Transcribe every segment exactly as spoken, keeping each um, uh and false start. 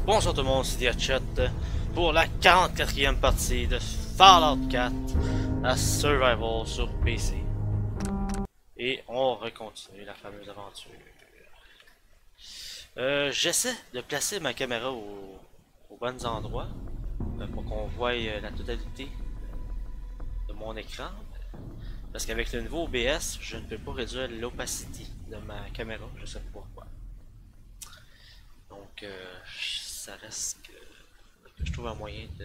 Bonjour tout le monde, c'est Diachet pour la quarante-quatrième partie de Fallout quatre à Survival sur P C. Et on recontinue la fameuse aventure. Euh, J'essaie de placer ma caméra au, aux bons endroits euh, pour qu'on voie euh, la totalité de mon écran. Parce qu'avec le nouveau O B S, je ne peux pas réduire l'opacité de ma caméra, je sais pas pourquoi. Donc, euh, ça reste que, que je trouve un moyen de,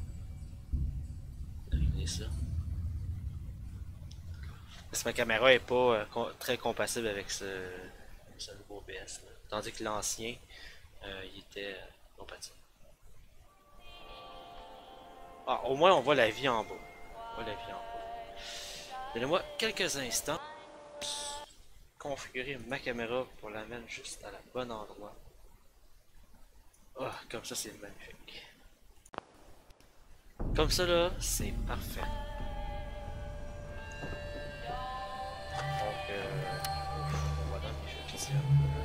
de régler ça. Parce que ma caméra est pas euh, com très compatible avec ce, ce nouveau O B S. Là. Tandis que l'ancien, euh, il était euh, compatible. Ah, au moins on voit la vie en bas. On voit la vie en bas. Donnez-moi quelques instants. Configurer ma caméra pour la mettre juste à la bonne endroit. Oh, comme ça c'est magnifique. Comme ça là, c'est parfait. Donc, euh, on va dans les jeux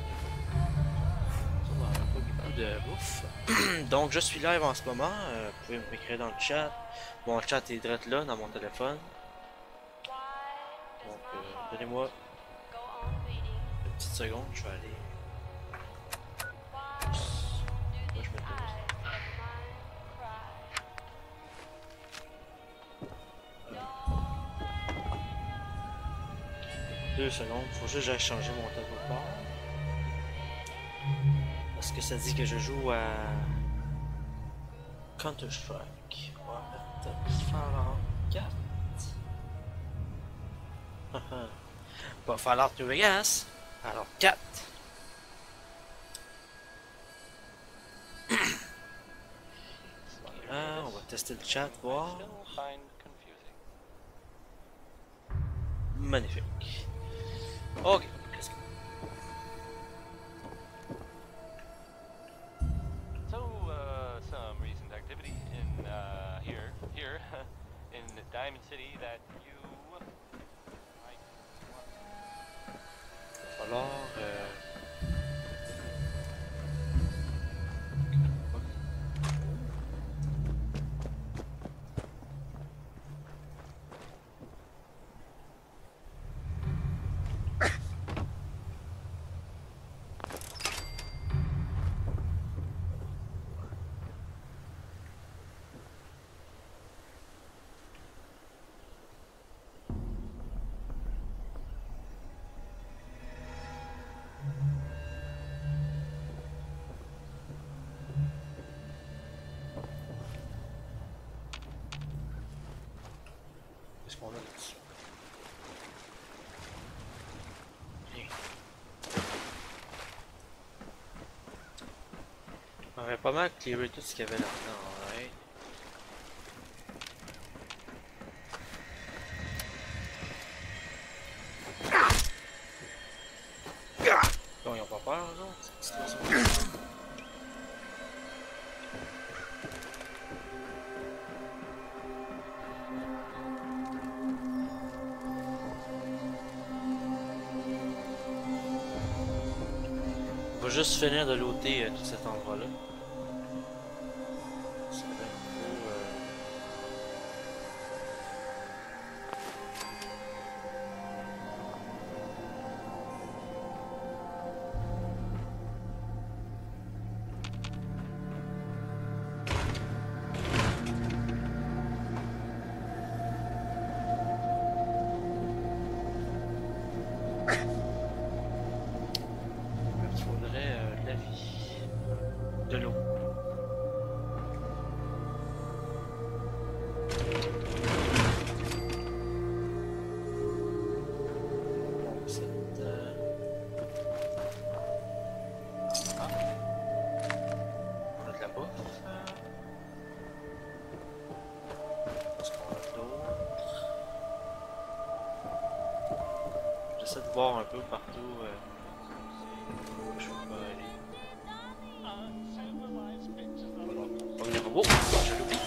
on a pas beaucoup de bouffe. Donc, je suis live en ce moment. Euh, vous pouvez m'écrire dans le chat. Mon chat est direct là, dans mon téléphone. Donc, euh, donnez-moi une petite seconde, je vais aller. Moi, je me Deux secondes, faut juste que j'aille changer mon tableau de bord. Parce que ça dit que je joue à Counter-Strike. On va mettre Fallout quatre. Pas Fallout New Vegas. Alors quatre. Voilà, on va tester le chat, voir. Magnifique. Ok. So, uh, some recent activity in, uh, here, here, in Diamond City that you might want. Alors, euh... qu'est-ce qu'on a là-dessus? Rien. On avait pas mal clearé tout ce qu'il y avait là-dedans, ouais. Bon, ils ont pas peur, eux autres, ces petits oiseaux. On va juste finir de looter euh, tout cet endroit-là. C'est un peu, euh... il faudrait euh, de la vie, de l'eau. Donc cette... Euh... Ah. On a de la bouffe. Est-ce qu'on a d'autres? J'essaie de voir un peu partout. Euh... Je peux pas aller. On est robots. Je l'oublie.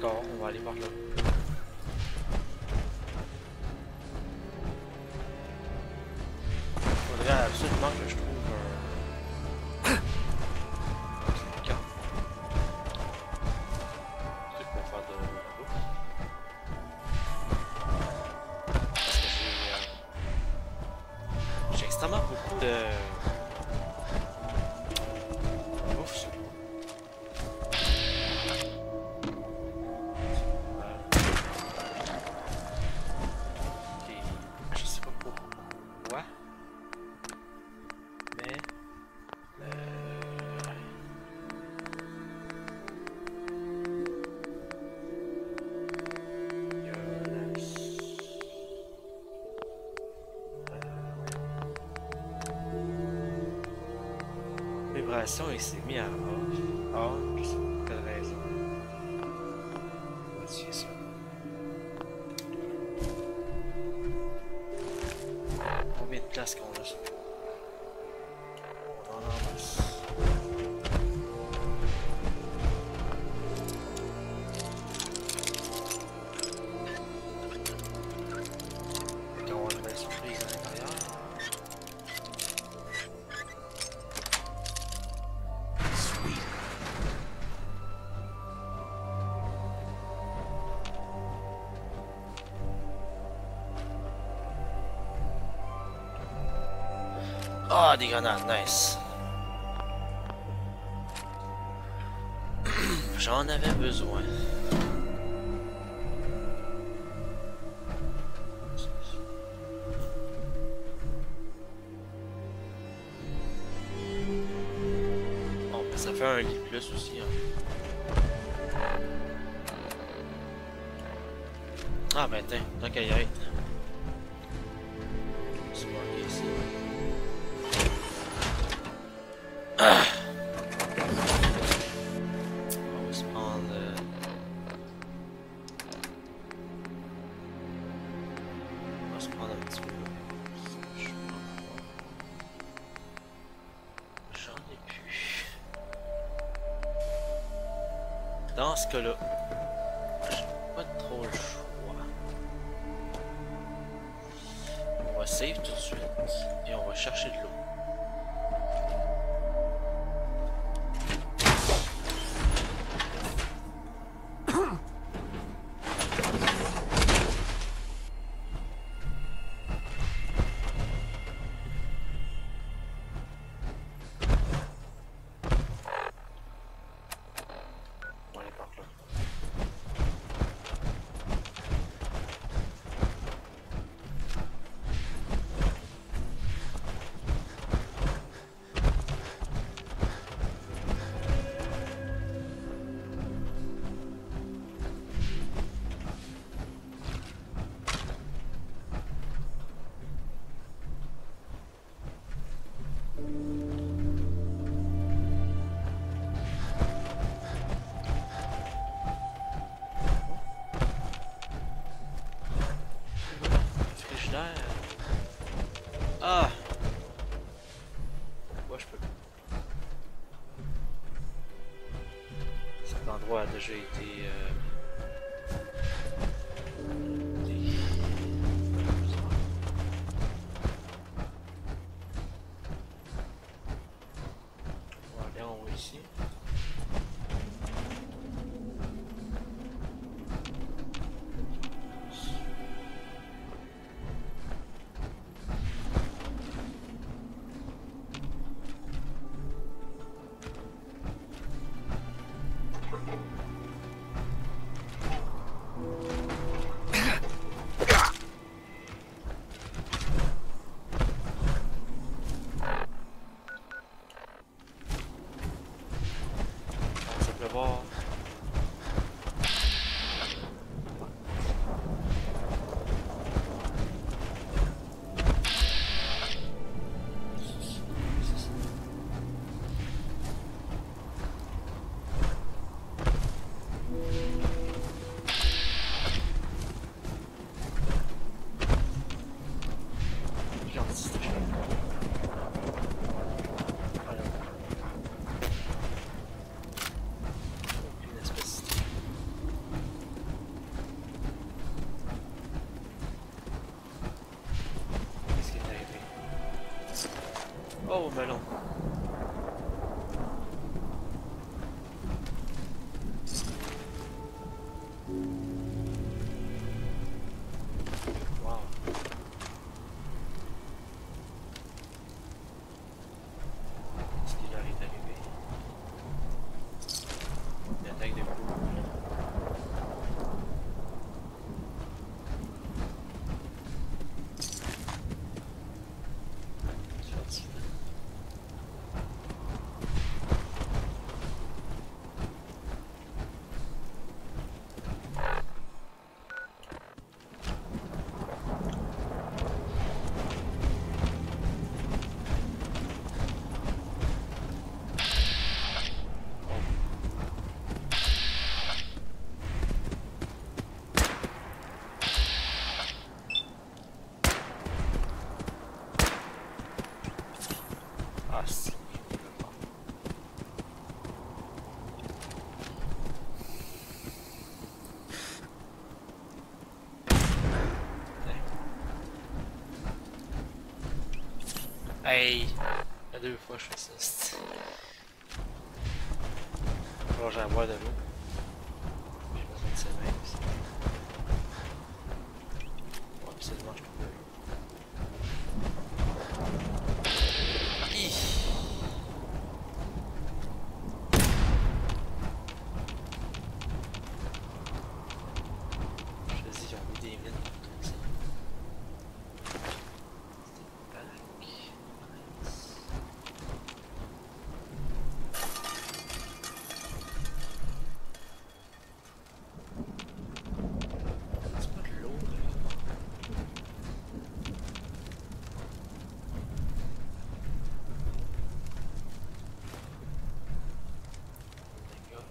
D'accord, on va aller par là. Faudrait absolument que je trouve un... une carte. C'est pour faire de la bouffe. Parce que j'ai... Euh... J'ai extrêmement beaucoup de... bouffe sur moi. Il s'est mis à off. Ah, je sais pas pour quelle raison. On va essayer ça. Combien de places qu'on a ça? On en a masse. Quand on va mettre surprise à l'intérieur. Ah, des grenades, nice. J'en avais besoin. Bon, ben ça fait un lit plus aussi. Hein. Ah, ben tiens, tant qu'à y être. C'est marqué ici. Ah. On va se prendre... Euh... On va se prendre un petit peu. J'en ai plus. Dans ce cas-là, j'ai pas trop le choix. On va save tout de suite et on va chercher de l'eau. Ah! Moi je peux. Cet endroit a déjà été... Euh... Des... On va aller en haut ici. Oh, melon. Wow. Qu'est-ce qui leur est arrivé? Une attaque de boule. Ah, si. Hey! La deux fois je fais ça. c'est- Faut que j'en bois de l'eau. J'ai besoin de ces mains aussi. Ouais, absolument, je peux pas. Hi! Je te dis, ils ont mis des mines partout ici. Tac. C'est pas de l'eau, là. D'accord.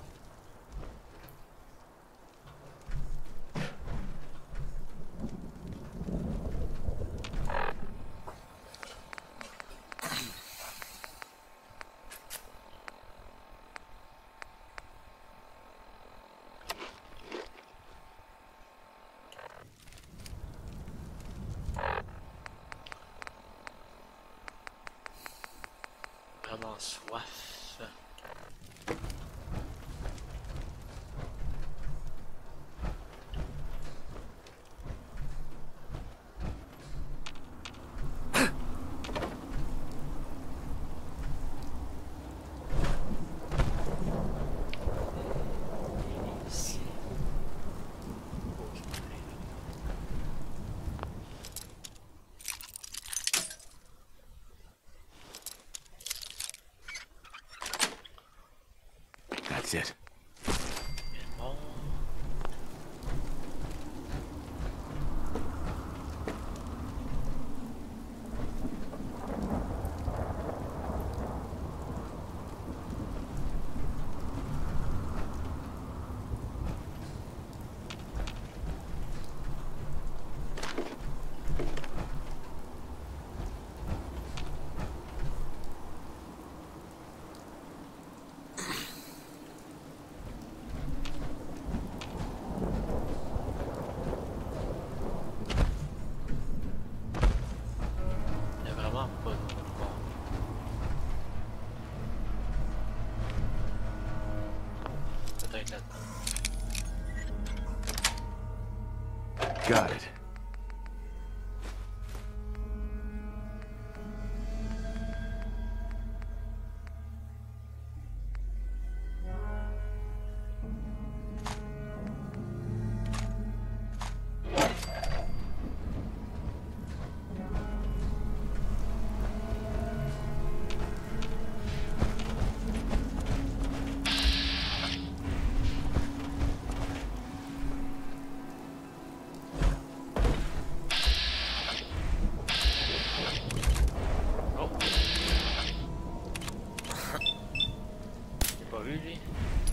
Vraiment soif. Ici. That's it. Bon. Il y a vraiment pas de bon. Peut-être là-dedans. Got it. Oh! J'ai pas vu lui.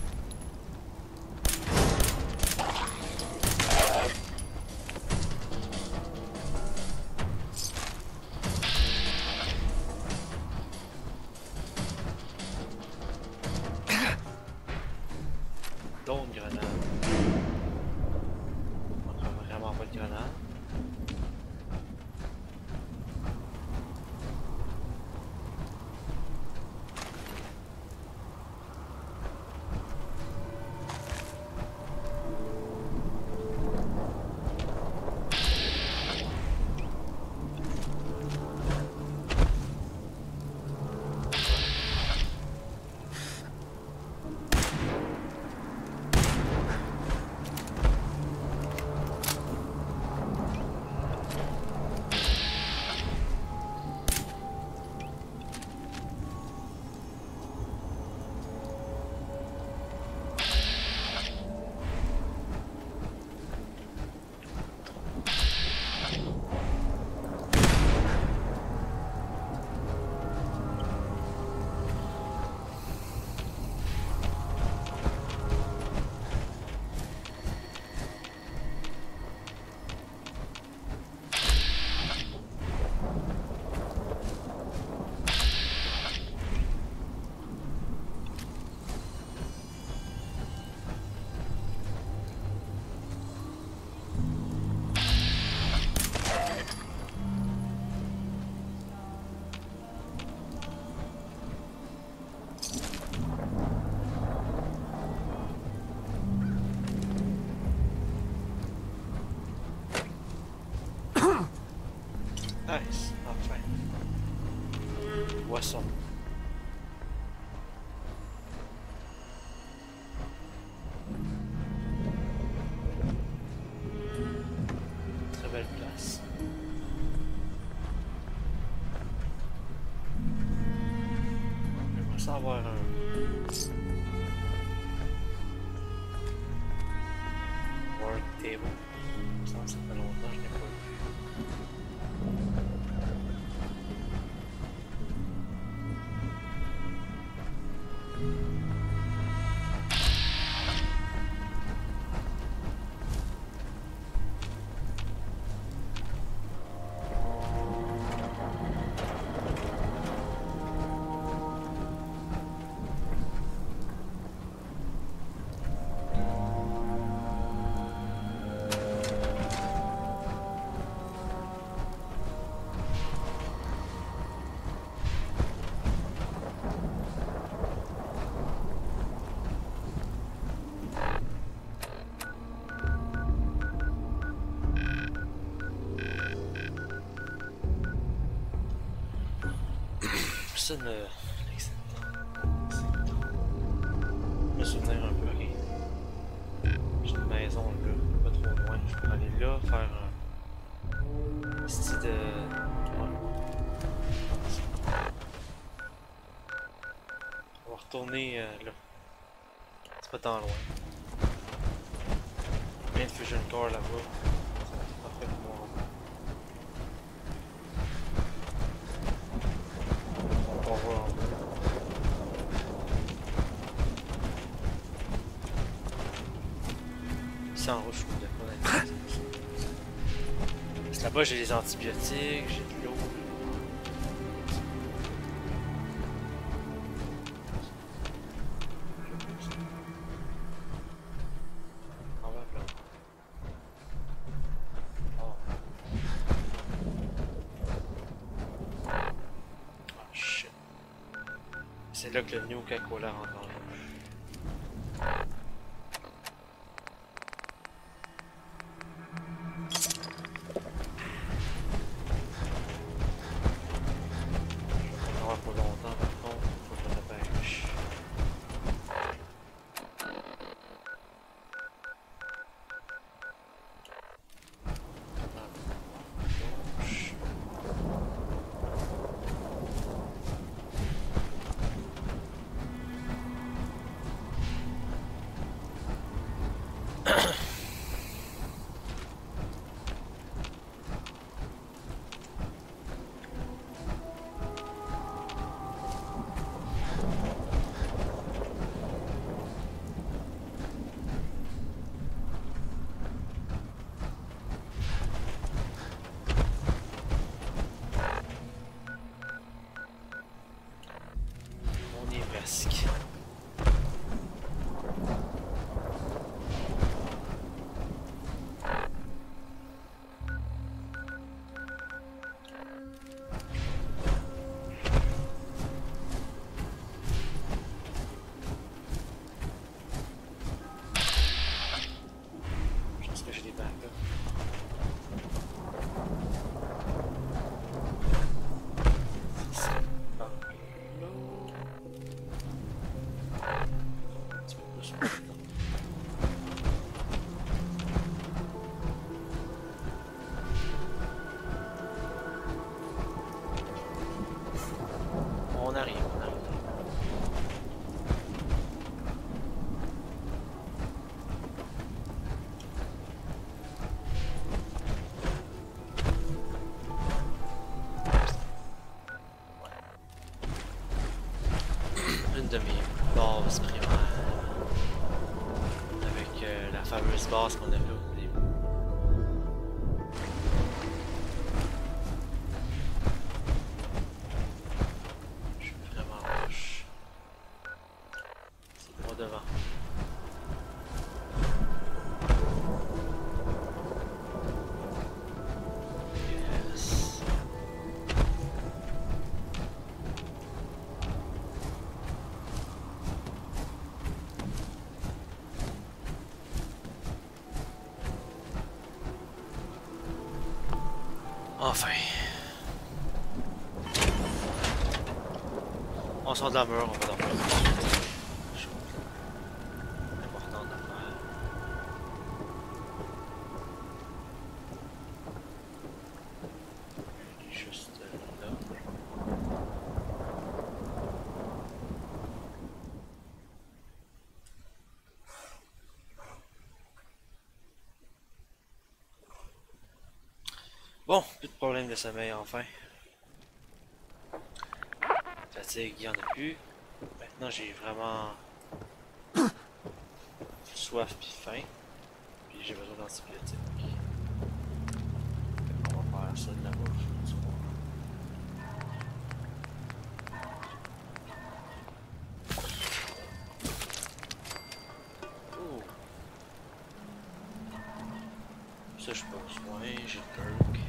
D'autres grenades. On prend vraiment pas de grenades. Nice, enfin. Boisson. Très belle place. J'aimerais ça avoir un... work table. Ça, ça fait longtemps que je n'ai pas vu. Personne me... me souvenir un peu, ok. J'ai une maison là, pas trop loin. Je peux aller là, faire un style de... Ouais. On va retourner euh, là. C'est pas tant loin. Plein de fusion core là-bas. C'est parfait pour moi. On va voir. Sans rouge, je pas. Parce que là-bas, j'ai les antibiotiques, j'ai de l'eau. On va là. Oh. Oh shit. C'est là que le New Coca-Cola rentre en jeu. Pour longtemps, par contre, faut que je me dépêche. On y est presque. Je pense que j'ai des bagues là. On arrive, on arrive. Une de mes bases primaires. Avec euh, la fameuse base qu'on a vue au début. Je suis vraiment proche. C'est moi devant. Yes. Enfin. On sort de la mur, on va dormir. Chose importante à faire. Juste là. Bon, plus de problème de sommeil enfin. Fatigue, il n'y en a plus. Maintenant, j'ai vraiment soif puis faim. Puis j'ai besoin d'antibiotiques. On va faire ça de la bouffe. Tu vois. Oh. Ça, je pas besoin. J'ai le perk.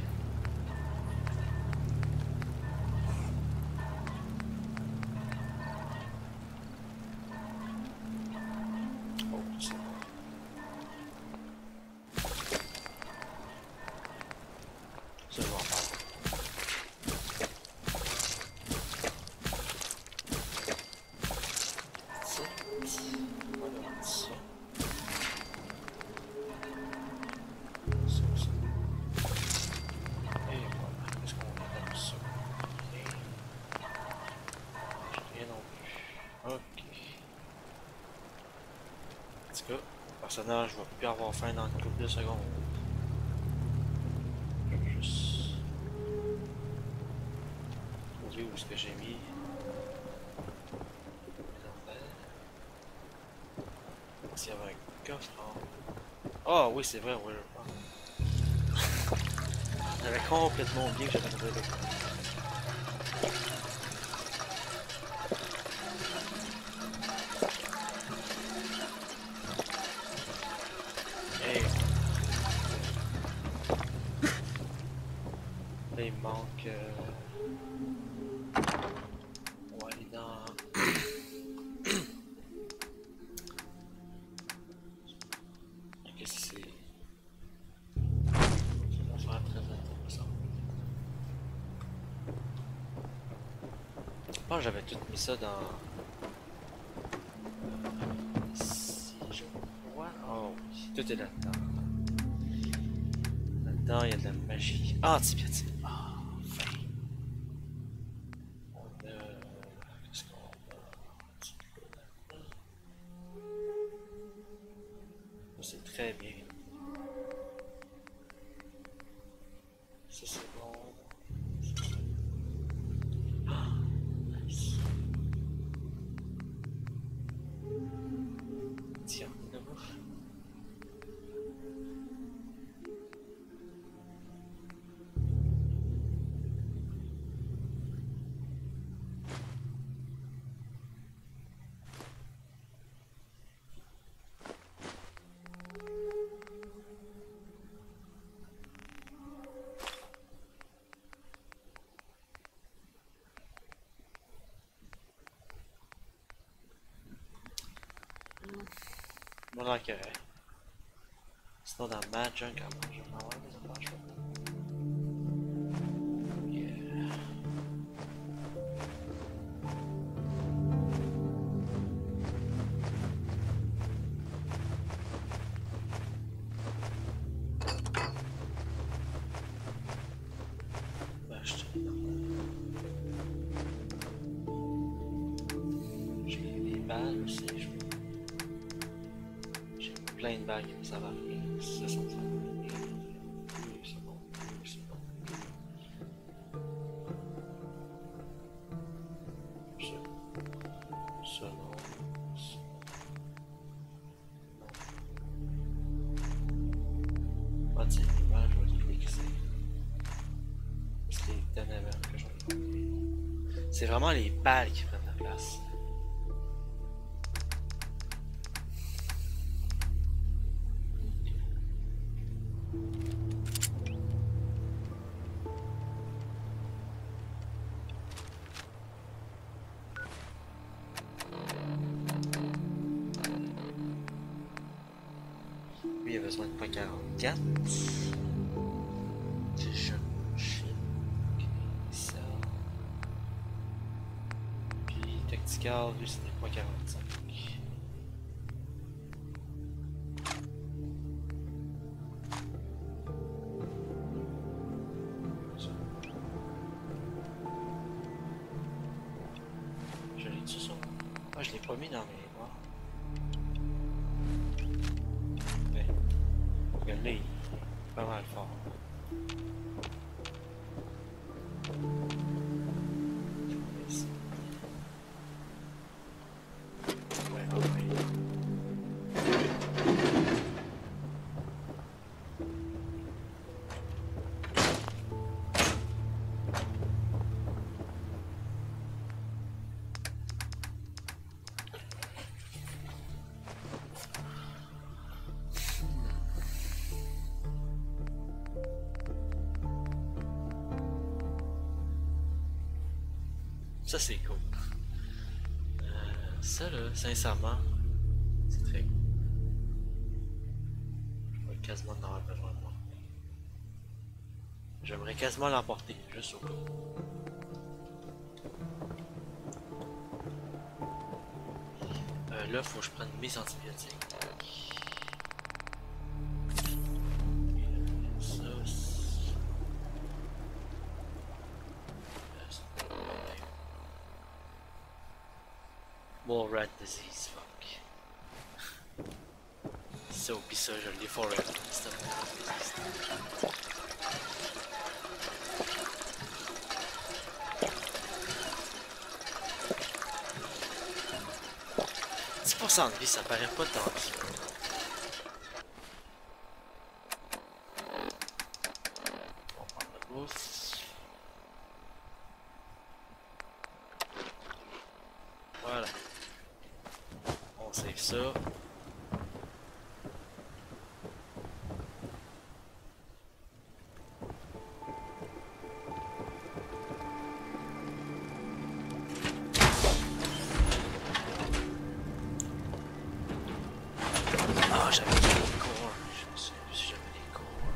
Ça, je vais en faire. Ça, on va mettre ça. Ça, ça. Et voilà. Est-ce qu'on va mettre ça? Rien. Rien non plus. Ok. En tout cas, le personnage va plus avoir faim dans une couple de secondes. Juste trouver où est-ce que j'ai mis mes affaires. S'il y avait un coffre en... Ah oui, c'est vrai, oui, je pense. J'avais complètement oublié que j'avais trouvé le coffre. Hey. Là, il manque... Euh... On va aller dans... Qu'est-ce que c'est? Ça va faire très intéressant. Je pense que j'avais tout mis ça dans... Si je vois... Oh oui, tout est là-dedans. Là-dedans, il y a de la magie. Ah, antibiotique. Ah, enfin. On a... Qu'est-ce qu'on a? Un petit peu là-dedans. Ça, c'est très bien. Ça, c'est bon. Ça, c'est... Ah, nice. Tiens, la bouffe. Moi, j'en carré. Sinon, dans ma junk, à moi, je vais avoir des affaires chouettes. Yeah. On va acheter des affaires. J'ai des balles aussi, je peux. J'ai plein de balles qui me servent à rien. Ça, ça me sert à rien. Oui, c'est bon. Oui, c'est bon. Ça. Ça, non. Ça. Non. Ah, tiens, les balles, je vais les fixer. C'est les ténèbres que je vais prendre. C'est vraiment les balles qui prennent la place. Lui, il a besoin de point quarante-quatre. Vision chip. Ok, ça. Puis, tac, Pascal, lui c'était pas quarante-cinq. Je l'ai dit ça? Ah, je l'ai pas mis dans mes mémoires. Mais, regarde là, il est pas mal fort. Ça c'est cool. Euh, ça là, sincèrement, c'est très cool. Je vais quasiment en avoir besoin de moi. J'aimerais quasiment l'emporter, juste au cas. Euh, là, faut que je prenne mes antibiotiques. More rat disease, fuck. Ça, pis ça, je l'ai forever. C'est un rat disease. dix pour cent de vie, ça paraît pas tant que ça. On va prendre la bouffe. Voilà. On save ça. Ah, j'avais des corps. Je me souviens plus si j'avais des corps.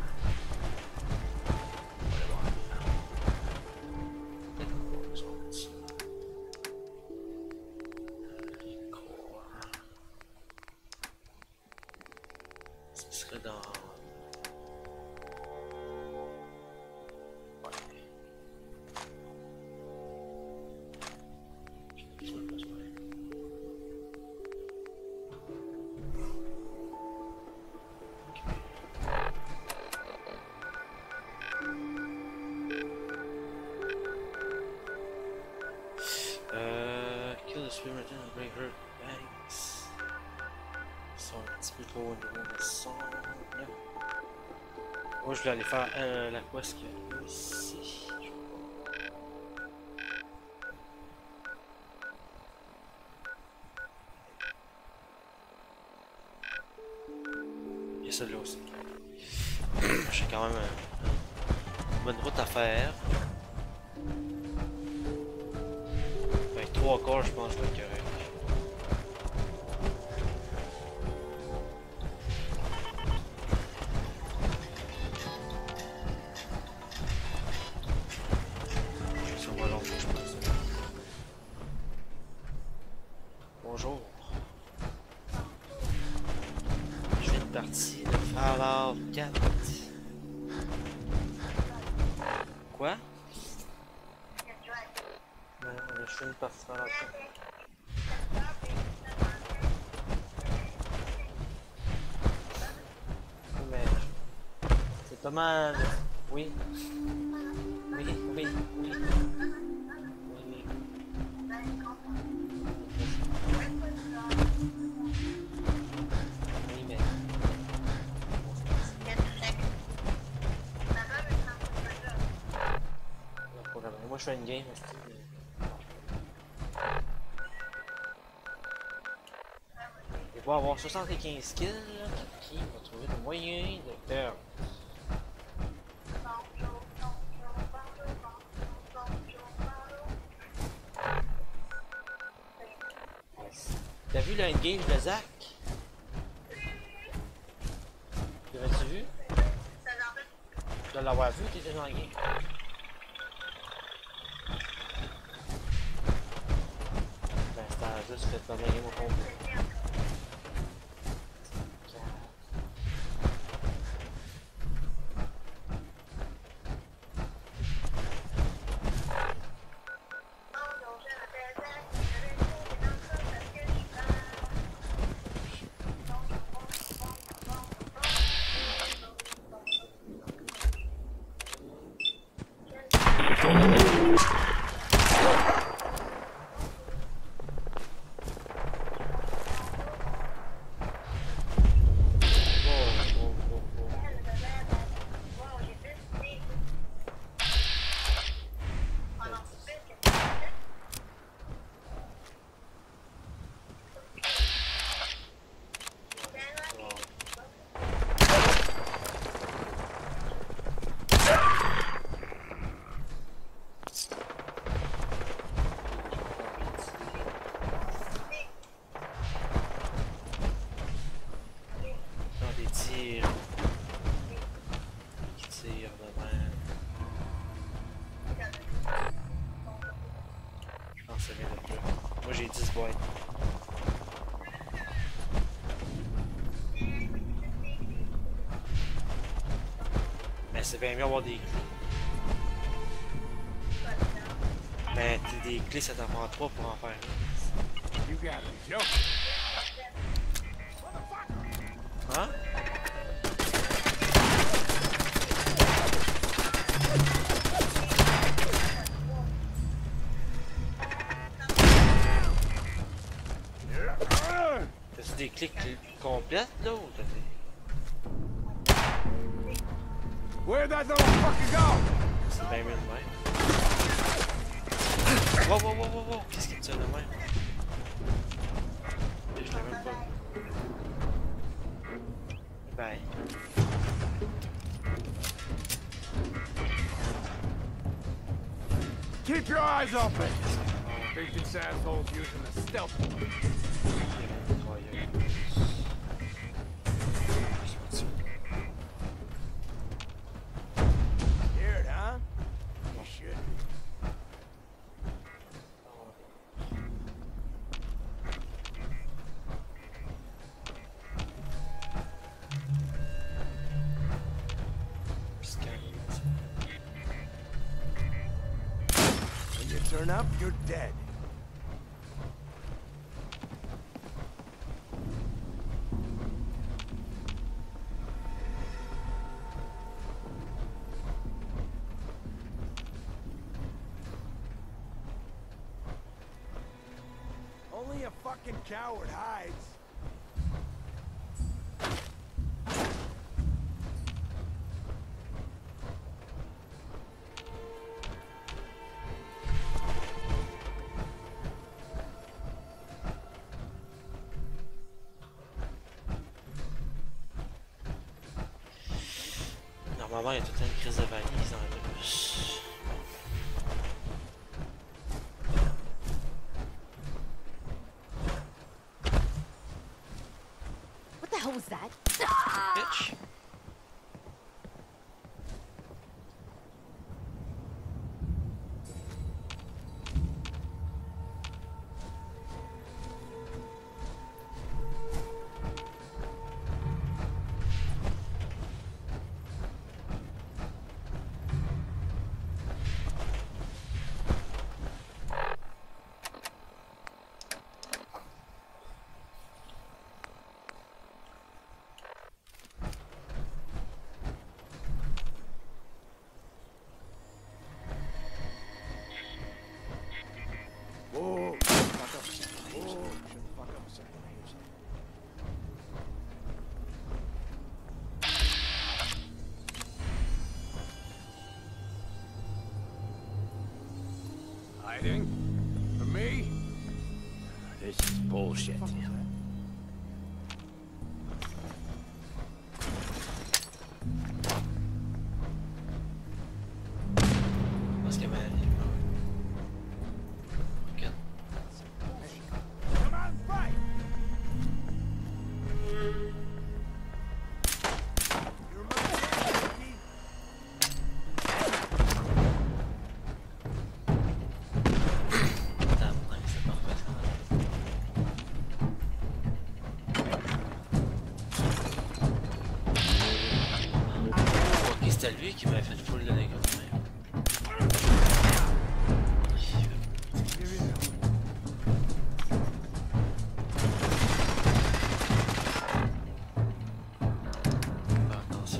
On va aller voir. Peut-être qu'on va besoin de ça. Les corps. Ce serait dans... Ouais. Je n'ai pas besoin. Euh... Kill the spirit and break her banks. Ils sont un petit peu trop au niveau de son. Là. Moi je voulais aller faire euh, la quest qu'il y a ici. Je sais pas. Il y a celle-là aussi. J'ai quand même euh, une bonne route à faire. Avec trois corps, je pense que je vais être correct. Ça va long, je pense. Bonjour. Je fais une partie de Fallout quatre. Quoi? Non, je fais une partie de Fallout quatre. Mais c'est pas mal. Oui. Oui, oui, oui. Oui, oui. Oui, mais. Moi je fais une game. Il va avoir soixante-quinze kills là, qui va trouver le moyen de perdre. T'as vu l'endgame de Zach? L'avais-tu vu? Tu dois l'avoir vu, t'étais dans le game. Ben, c'était Attends, juste que tu vas gagner mon complet. Moi j'ai dix boîtes. Mais c'est bien mieux d'avoir des clés. Mais des clés ça t'en prend trois pour en faire. Hein? T'as-tu des clés complètes là ou t'as des... Where'd that little fucker go? C'est bien mieux de même. Wow wow wow wow wow! Qu'est-ce qu'il me tire de même? Je l'ai même pas. Bye. Keep your eyes open! Think this asshole's using the stealth. Scared, huh? You should. When you turn up, you're dead. Only a fucking coward hides. Normalement, il y a toute une crise de valise dans l'autobus. What the hell was that? Bitch! Whoa, fuck up. Whoa, shut the fuck up a second. Hiding? For me? This is bullshit. Parce que ben... Regarde. Come on, fight! You remember that, Ricky? Attends, c'est parfait. lui qui m'a fait full de dégâts de même. Ah, attention.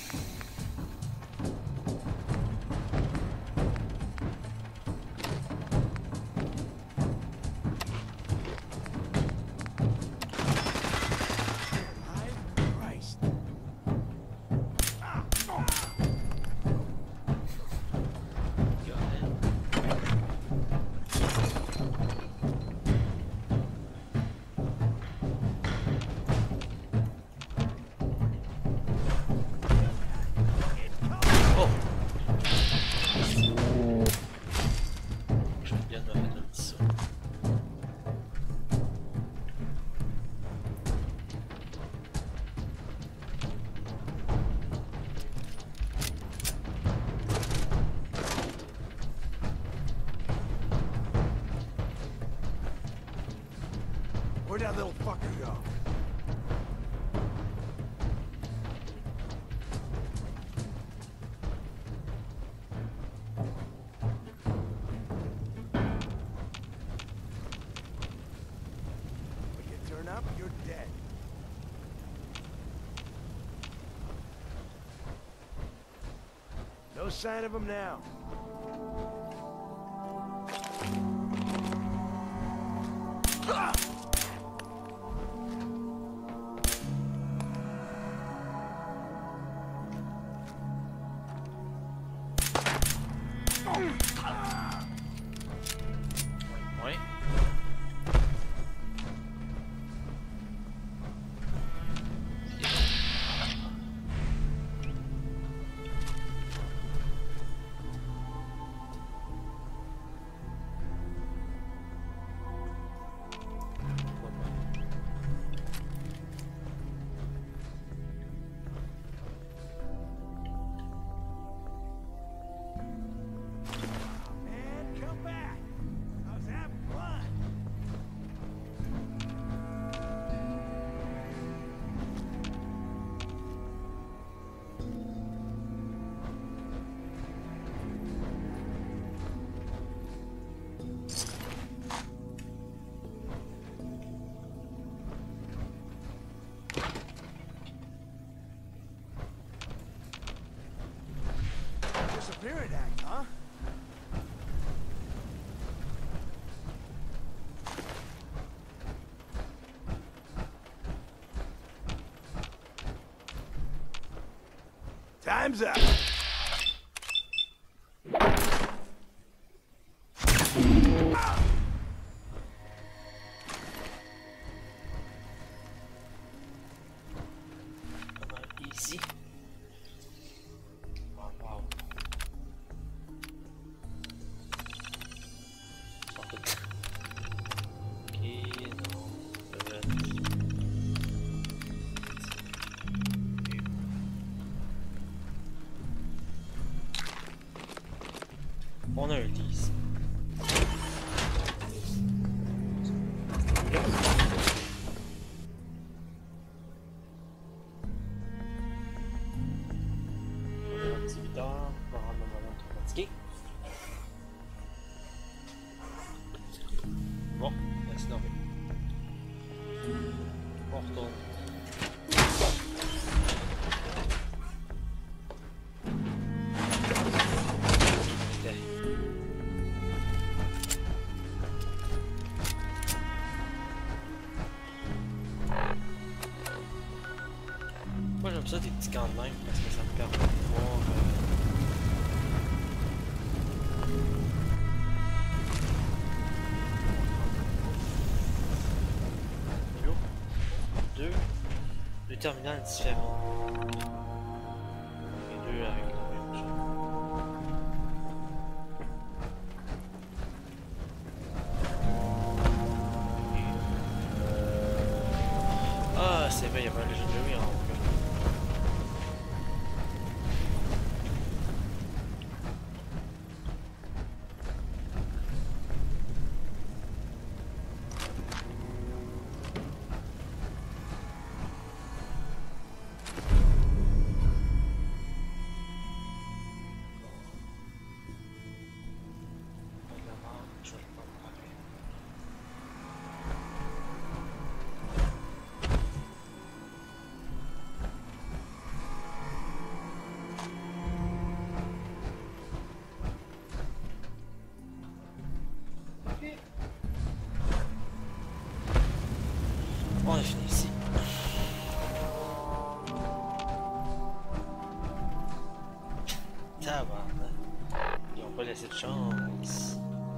Where'd that little fucker go? When you turn up, you're dead. No sign of him now. Ouais. Disappearing act, huh? Time's up. Easy. Wow, wow. Okay, no. On a un dix. dix-huit heures, on va rendre le moment automatique. Bon, merci d'en on retourne. Moi j'aime ça des petits camps de même parce que ça me permet de voir euh... deux deux terminales différents. Et deux avec le même jeu. Ah c'est vrai, il y avait un Legendary en haut. Ils ont pas laissé de chance.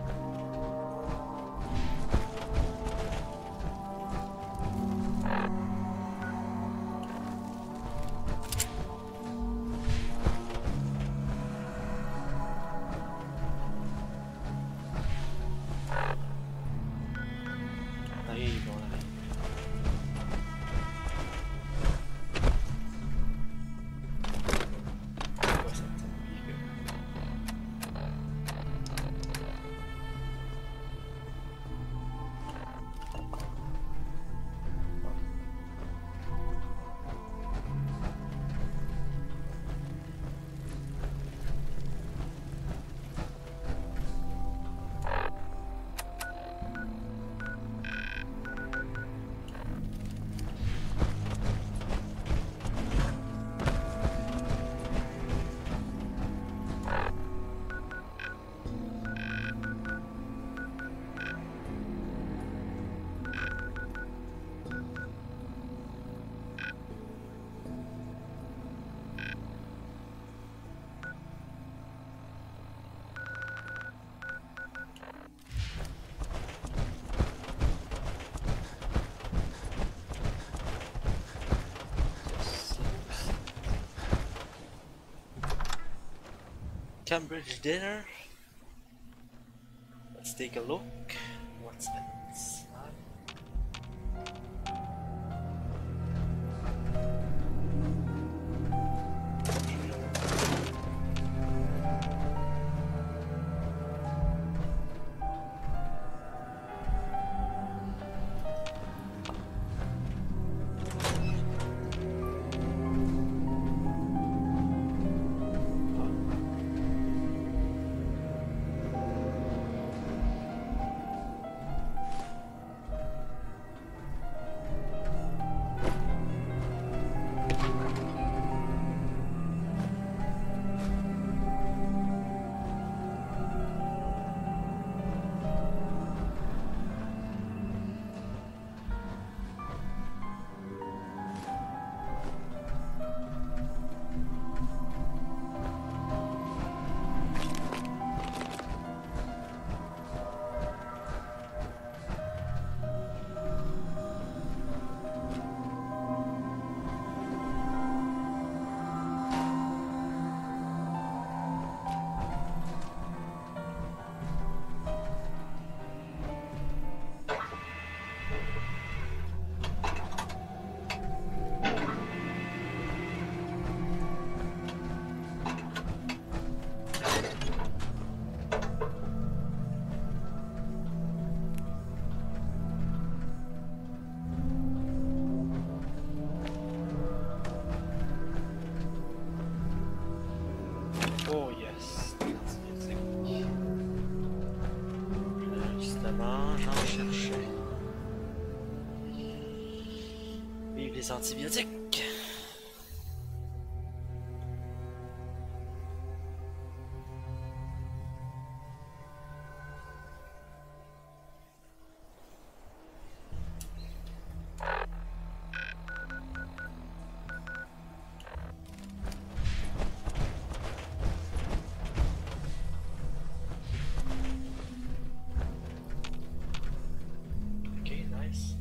Arrive, on arrive. Quoi, ça me semble bien. Cambridge dinner. Let's take a look. What's inside? Oh yes, justement, j'en cherchais. Vive les antibiotiques. Okay, nice.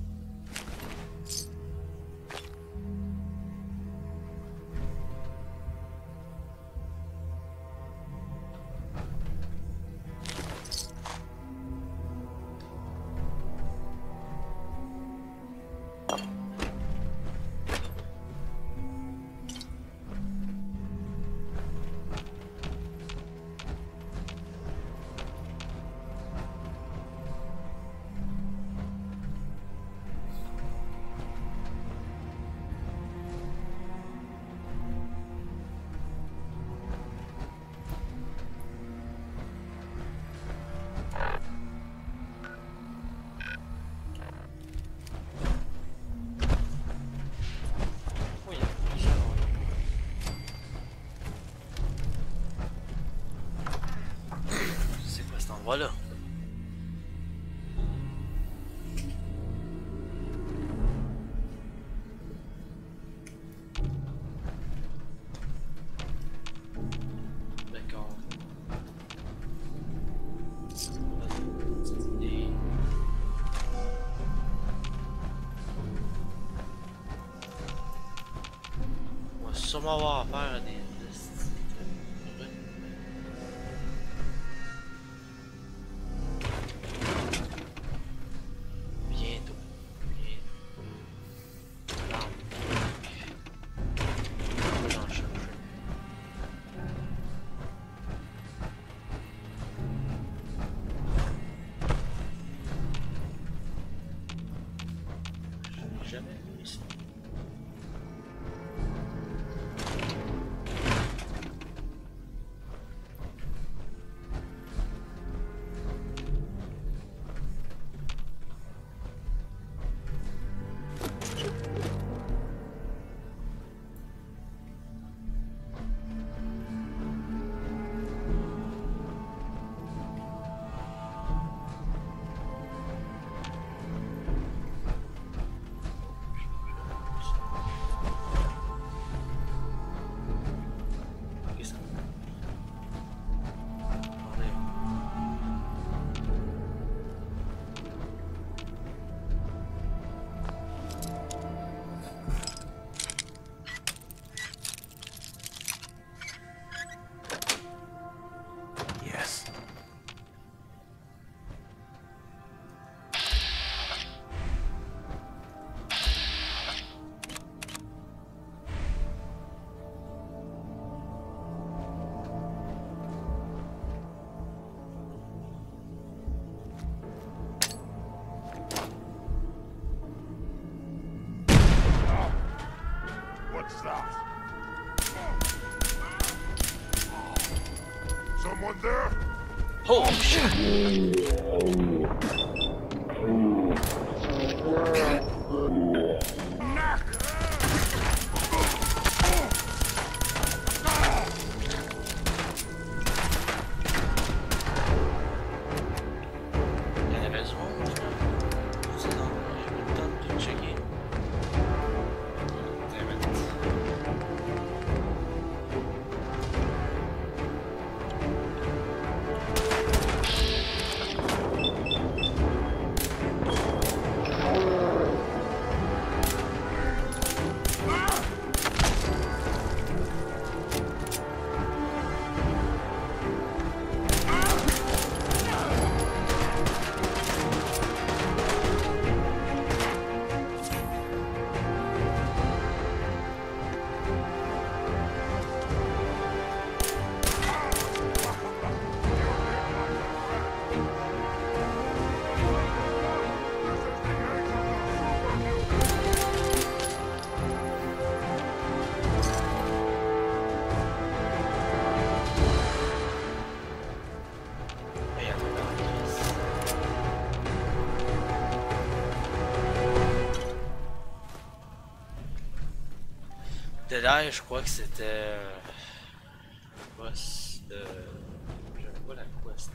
Oui, il y a c'est quoi cet endroit-là? D'accord. sûrement avoir à faire des... Bientôt. Bientôt. Non. Faut que j'en cherche. Je l'ai jamais vu ici. Ok, ça. Attendez. Yes. What's that? Someone there? Oh shit! Il y en avait du monde, je crois. C'est dans- j'ai pas le temps de tout checker. Damn it. Hey, attends, attends. Deadeye, je crois que c'était. euh, Boss de. J'avais pas la quest.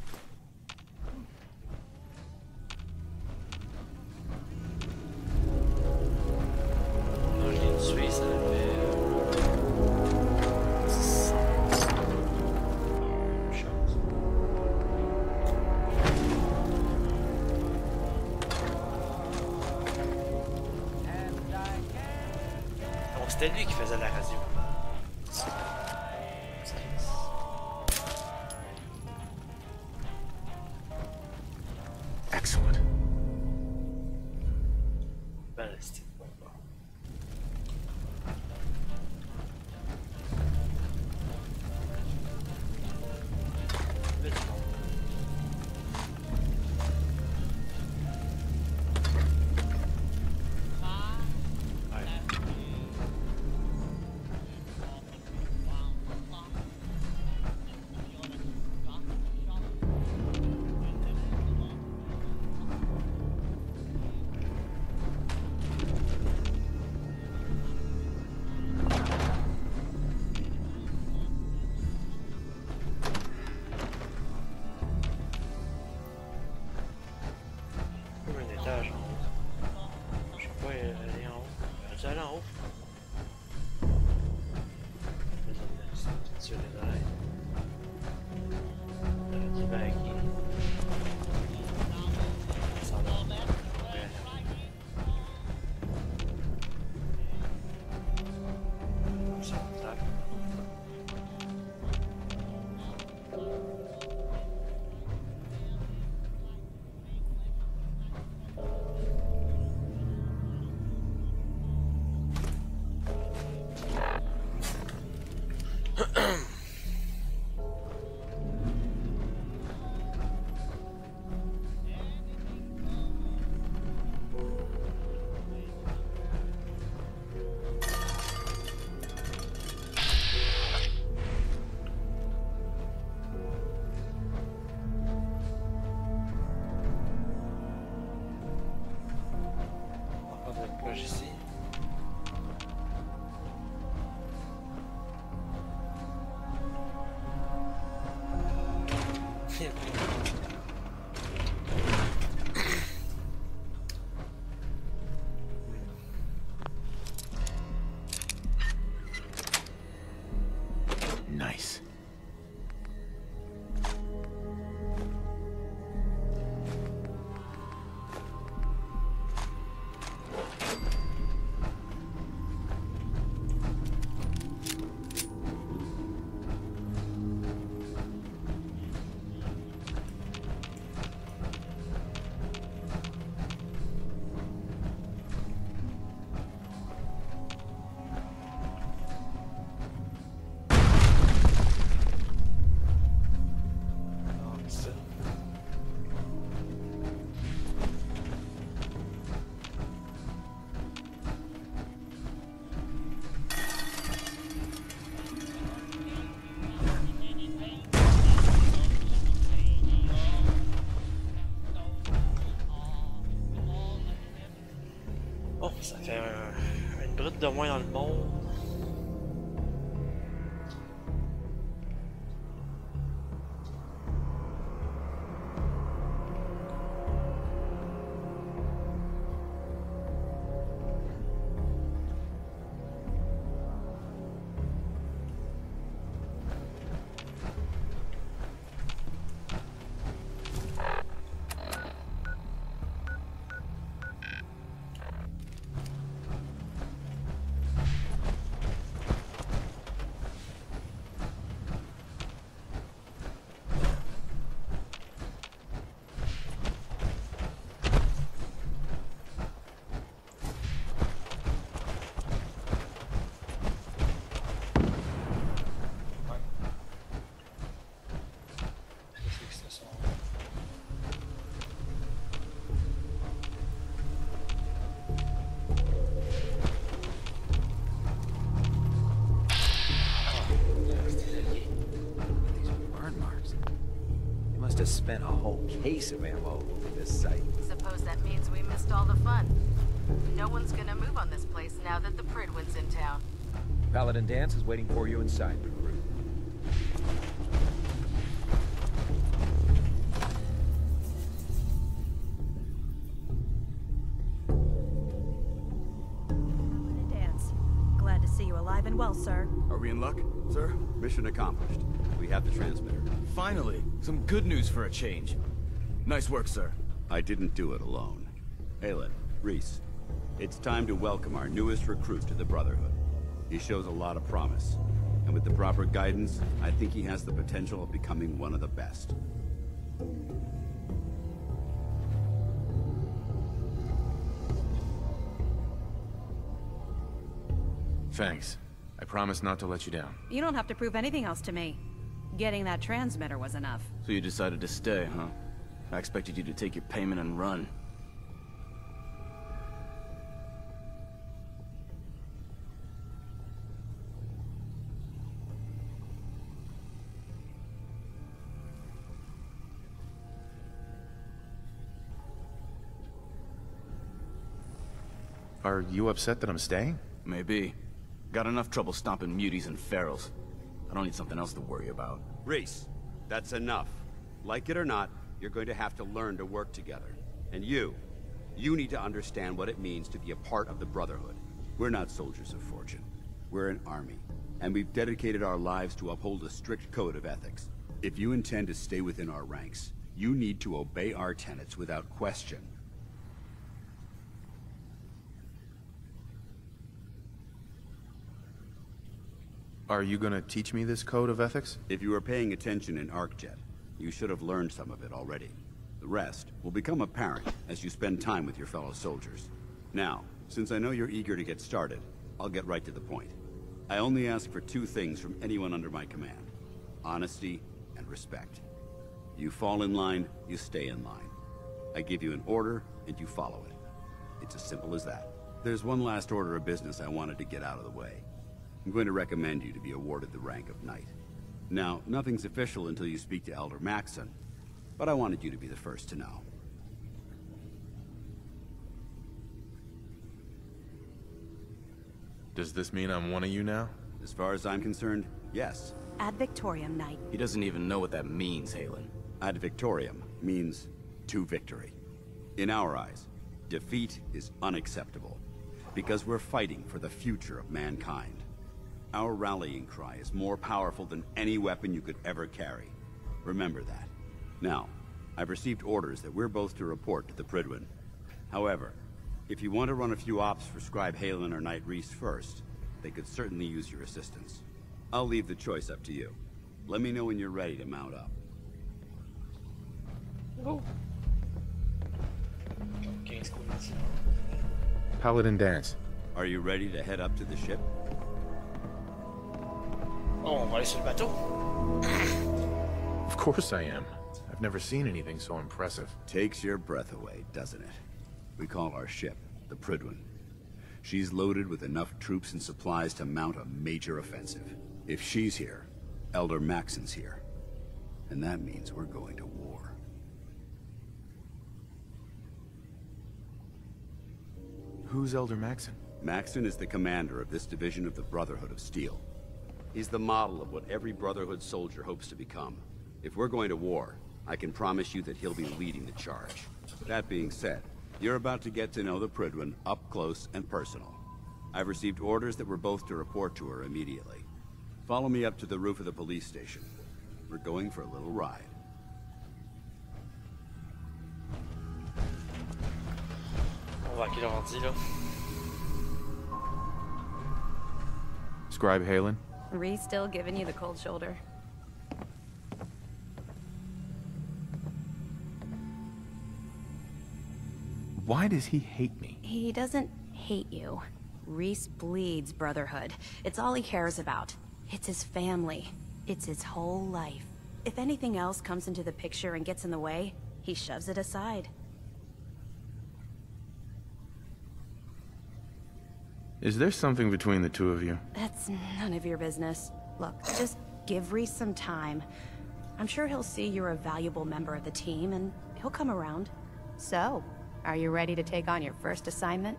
Non, je l'ai tué, ça avait. dix chance. Donc c'était lui qui faisait la radio. Excellent. Ballistic. Nice. Oh, ça fait un, une brute de moins dans le monde. Spent a whole case of ammo over this site. Suppose that means we missed all the fun. No one's gonna move on this place now that the Pridwin's in town. Paladin Danse is waiting for you inside, recruit. Paladin Danse. Glad to see you alive and well, sir. Are we in luck, sir? Mission accomplished. We have the transmitter. Finally, some good news for a change. Nice work, sir. I didn't do it alone. Aelin, Rhys, it's time to welcome our newest recruit to the Brotherhood. He shows a lot of promise, and with the proper guidance, I think he has the potential of becoming one of the best. Thanks. I promise not to let you down. You don't have to prove anything else to me. Getting that transmitter was enough. So you decided to stay, huh? I expected you to take your payment and run. Are you upset that I'm staying? Maybe. Got enough trouble stomping muties and ferals. I don't need something else to worry about. Rhys, that's enough. Like it or not, you're going to have to learn to work together. And you, you need to understand what it means to be a part of the Brotherhood. We're not soldiers of fortune. We're an army, and we've dedicated our lives to uphold a strict code of ethics. If you intend to stay within our ranks, you need to obey our tenets without question. Are you gonna teach me this code of ethics? If you were paying attention in ArcJet, you should have learned some of it already. The rest will become apparent as you spend time with your fellow soldiers. Now, since I know you're eager to get started, I'll get right to the point. I only ask for two things from anyone under my command: honesty and respect. You fall in line, you stay in line. I give you an order, and you follow it. It's as simple as that. There's one last order of business I wanted to get out of the way. I'm going to recommend you to be awarded the rank of Knight. Now, nothing's official until you speak to Elder Maxson, but I wanted you to be the first to know. Does this mean I'm one of you now? As far as I'm concerned, yes. Ad Victoriam, Knight. He doesn't even know what that means, Halen. Ad Victoriam means to victory. In our eyes, defeat is unacceptable, because we're fighting for the future of mankind. Our rallying cry is more powerful than any weapon you could ever carry. Remember that. Now, I've received orders that we're both to report to the Prydwen. However, if you want to run a few ops for Scribe Haylen or Knight Rhys first, they could certainly use your assistance. I'll leave the choice up to you. Let me know when you're ready to mount up. Oh. quinze conditions. Paladin Danse. Are you ready to head up to the ship? Oh, on va aller sur le bateau. Of course I am. I've never seen anything so impressive. Takes your breath away, doesn't it? We call our ship the Prydwen. She's loaded with enough troops and supplies to mount a major offensive. If she's here, Elder Maxon's here. And that means we're going to war. Who's Elder Maxon? Maxon is the commander of this division of the Brotherhood of Steel. He's the model of what every Brotherhood soldier hopes to become. If we're going to war, I can promise you that he'll be leading the charge. That being said, you're about to get to know the Prydwen up close and personal. I've received orders that we're both to report to her immediately. Follow me up to the roof of the police station. We're going for a little ride. On va à quelle heure on dit là? Scribe Haylen? Rhys still giving you the cold shoulder. Why does he hate me? He doesn't hate you. Rhys bleeds Brotherhood. It's all he cares about. It's his family. It's his whole life. If anything else comes into the picture and gets in the way, he shoves it aside. Is there something between the two of you? That's none of your business. Look, just give Rhys some time. I'm sure he'll see you're a valuable member of the team, and he'll come around. So, are you ready to take on your first assignment?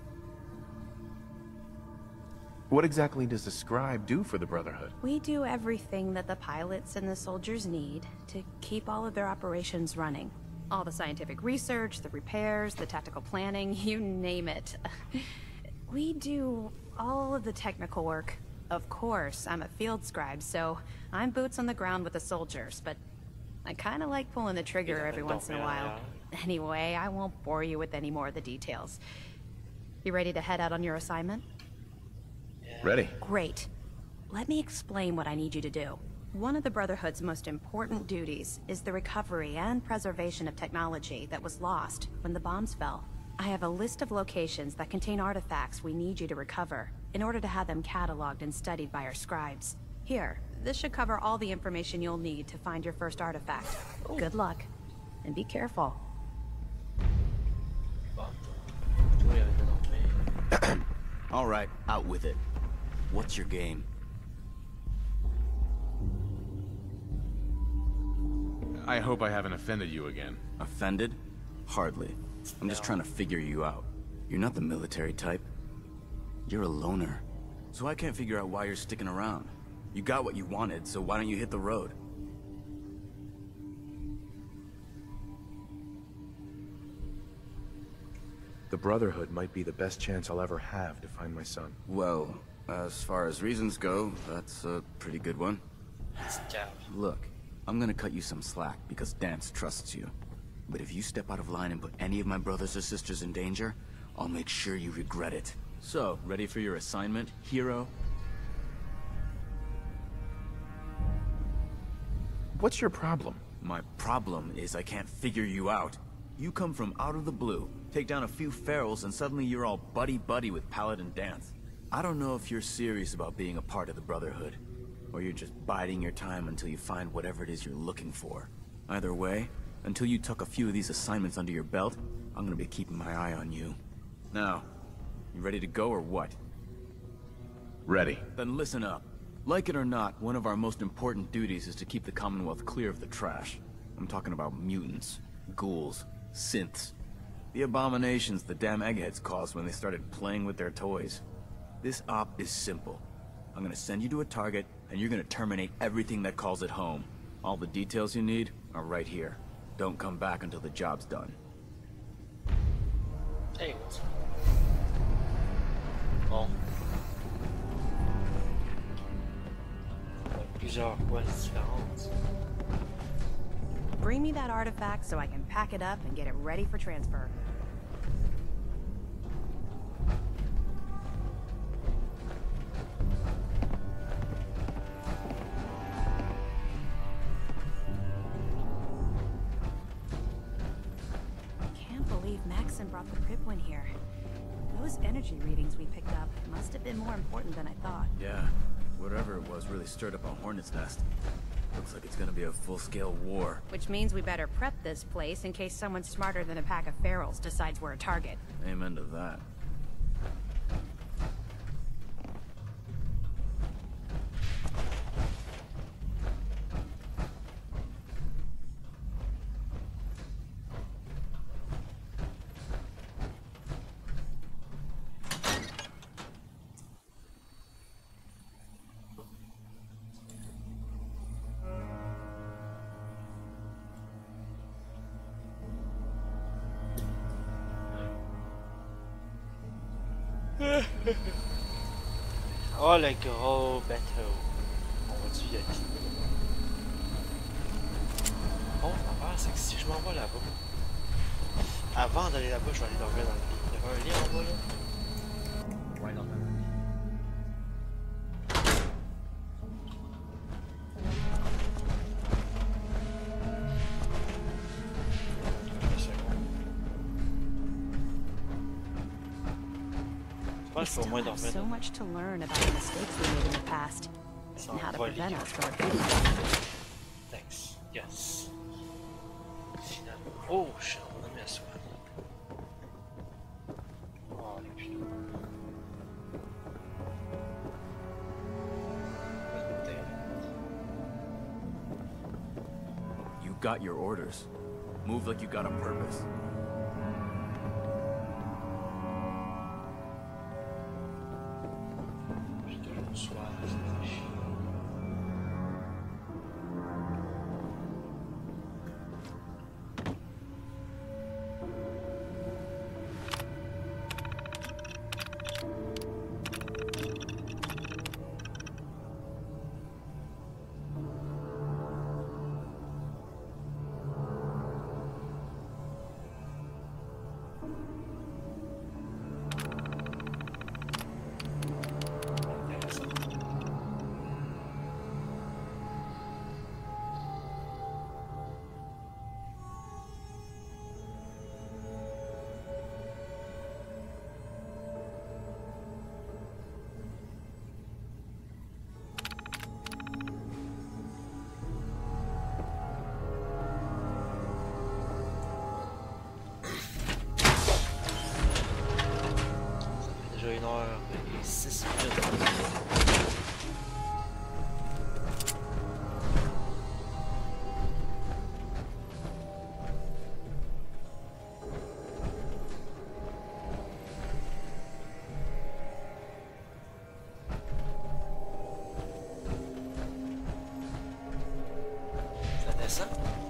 What exactly does the Scribe do for the Brotherhood? We do everything that the pilots and the soldiers need to keep all of their operations running. All the scientific research, the repairs, the tactical planning, you name it. We do all of the technical work. Of course, I'm a field scribe, so I'm boots on the ground with the soldiers, but I kinda like pulling the trigger every once in a while. Anyway, I won't bore you with any more of the details. You ready to head out on your assignment? Ready. Great. Let me explain what I need you to do. One of the Brotherhood's most important duties is the recovery and preservation of technology that was lost when the bombs fell. I have a list of locations that contain artifacts we need you to recover in order to have them cataloged and studied by our scribes. Here, this should cover all the information you'll need to find your first artifact. Good luck, and be careful. All right, out with it. What's your game? I hope I haven't offended you again. Offended? Hardly. I'm just trying to figure you out. You're not the military type. You're a loner. So I can't figure out why you're sticking around. You got what you wanted, so why don't you hit the road? The Brotherhood might be the best chance I'll ever have to find my son. Well, as far as reasons go, that's a pretty good one. Look, I'm gonna cut you some slack because Danse trusts you. But if you step out of line and put any of my brothers or sisters in danger, I'll make sure you regret it. So, ready for your assignment, hero? What's your problem? My problem is I can't figure you out. You come from out of the blue, take down a few ferals, and suddenly you're all buddy-buddy with Paladin Danse. I don't know if you're serious about being a part of the Brotherhood, or you're just biding your time until you find whatever it is you're looking for. Either way, until you tuck a few of these assignments under your belt, I'm gonna be keeping my eye on you. Now, you ready to go or what? Ready. Then listen up. Like it or not, one of our most important duties is to keep the Commonwealth clear of the trash. I'm talking about mutants, ghouls, synths. The abominations the damn eggheads caused when they started playing with their toys. This op is simple. I'm gonna send you to a target, and you're gonna terminate everything that calls it home. All the details you need are right here. Don't come back until the job's done. Hey, what's bon. Plusieurs quests différentes. Bring me that artifact so I can pack it up and get it ready for transfer. Can't believe Maxon brought the Pripwin here. Those energy readings we picked up must have been more important than I thought. Yeah, whatever it was really stirred up a hornet's nest. Looks like it's gonna be a full-scale war. Which means we better prep this place in case someone smarter than a pack of ferals decides we're a target. Amen to that. Oh, le gros bateau. On va-tu y aller? Bon, l'affaire, c'est que si je m'en vais là-bas, avant d'aller là-bas, je vais aller dormir dans le lit. Il y avait un lit en bas là? Ouais, non, non. We still have so much to learn about the mistakes we made in the past, and how to prevent us from repeating them. Thanks. Yes. Oh, shit, on a mis à soi. Oh, les putain. You got your orders. Move like you got a purpose. Déjà une heure et six minutes. Ça descend?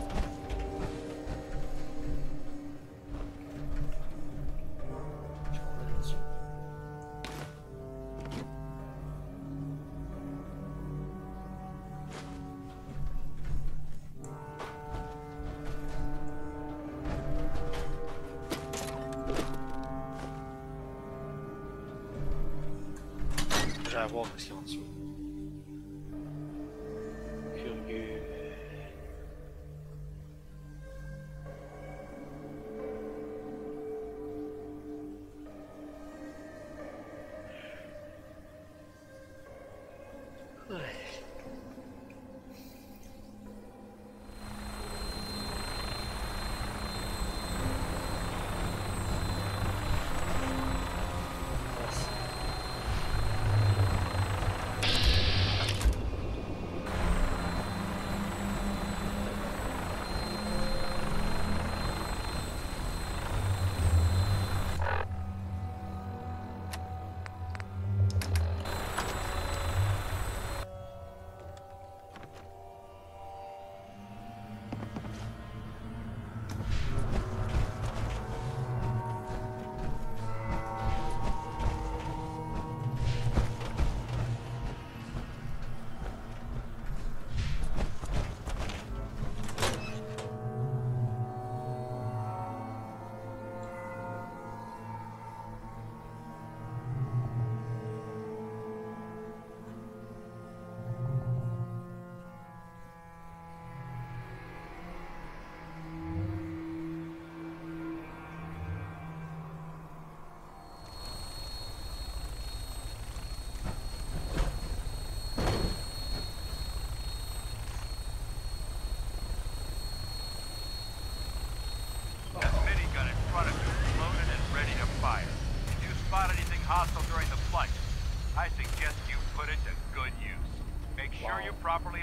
Je vais voir ce qu'il y a en dessous. Curieux. Ouais. Merci.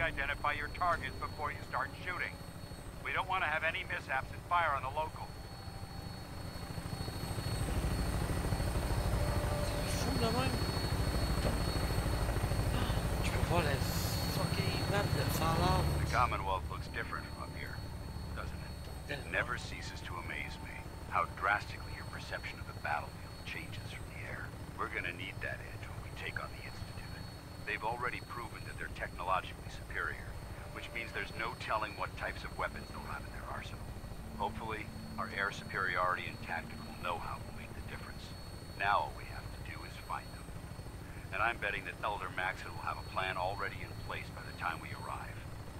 identify your targets before you start shooting. We don't want to have any mishaps and fire on the local. C'est fou de même. Je peux voir la fucking map de Fallout. The Commonwealth looks different from up here, doesn't it? It never ceases to amaze me how drastically your perception of the battlefield changes from the air. We're gonna need that edge when we take on the Institute. They've already proven that they're technologically superior, which means there's no telling what types of weapons they'll have in their arsenal. Hopefully, our air superiority and tactical know-how will make the difference. Now all we have to do is find them. And I'm betting that Elder Maxson will have a plan already in place by the time we arrive.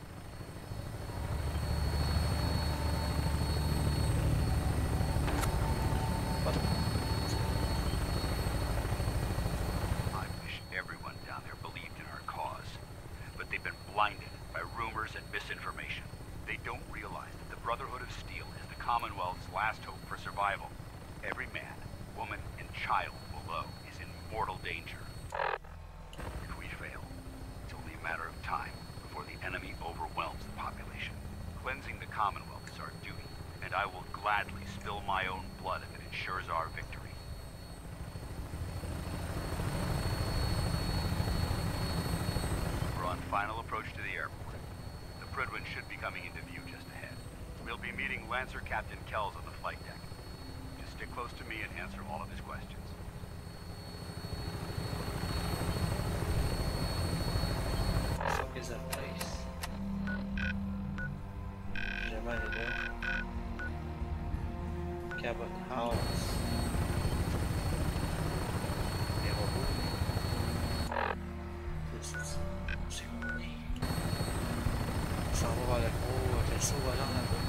I wish everyone down there believed in our cause, but they've been blinded by rumors and misinformation. They don't realize that the Brotherhood of Steel is the Commonwealth's last hope for survival. Every man, woman, and child below is in mortal danger. If we fail, it's only a matter of time before the enemy overwhelms the population. Cleansing the Commonwealth is our duty, and I will gladly spill my own blood if it ensures our victory. We're on final approach to the airport. The Prydwen should be coming into view just ahead. We'll be meeting Lancer Captain Kells on the flight deck. Just stick close to me and answer all of his questions. What the fuck is that place? Jamais allé là. Cabot House. Les robots. C'est c'est où? On s'en va vers le gros vaisseau volant là-bas.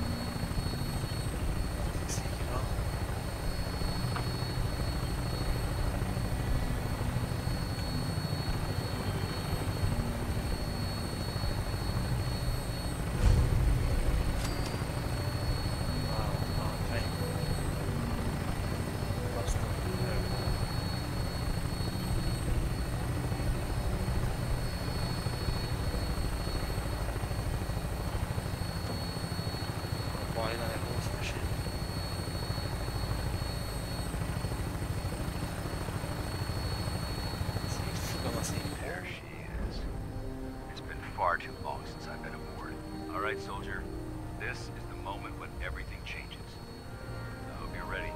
C'est grand. There she is. It's been far too long since I've been aboard. All right, soldier. This is the moment when everything changes. I hope you're ready.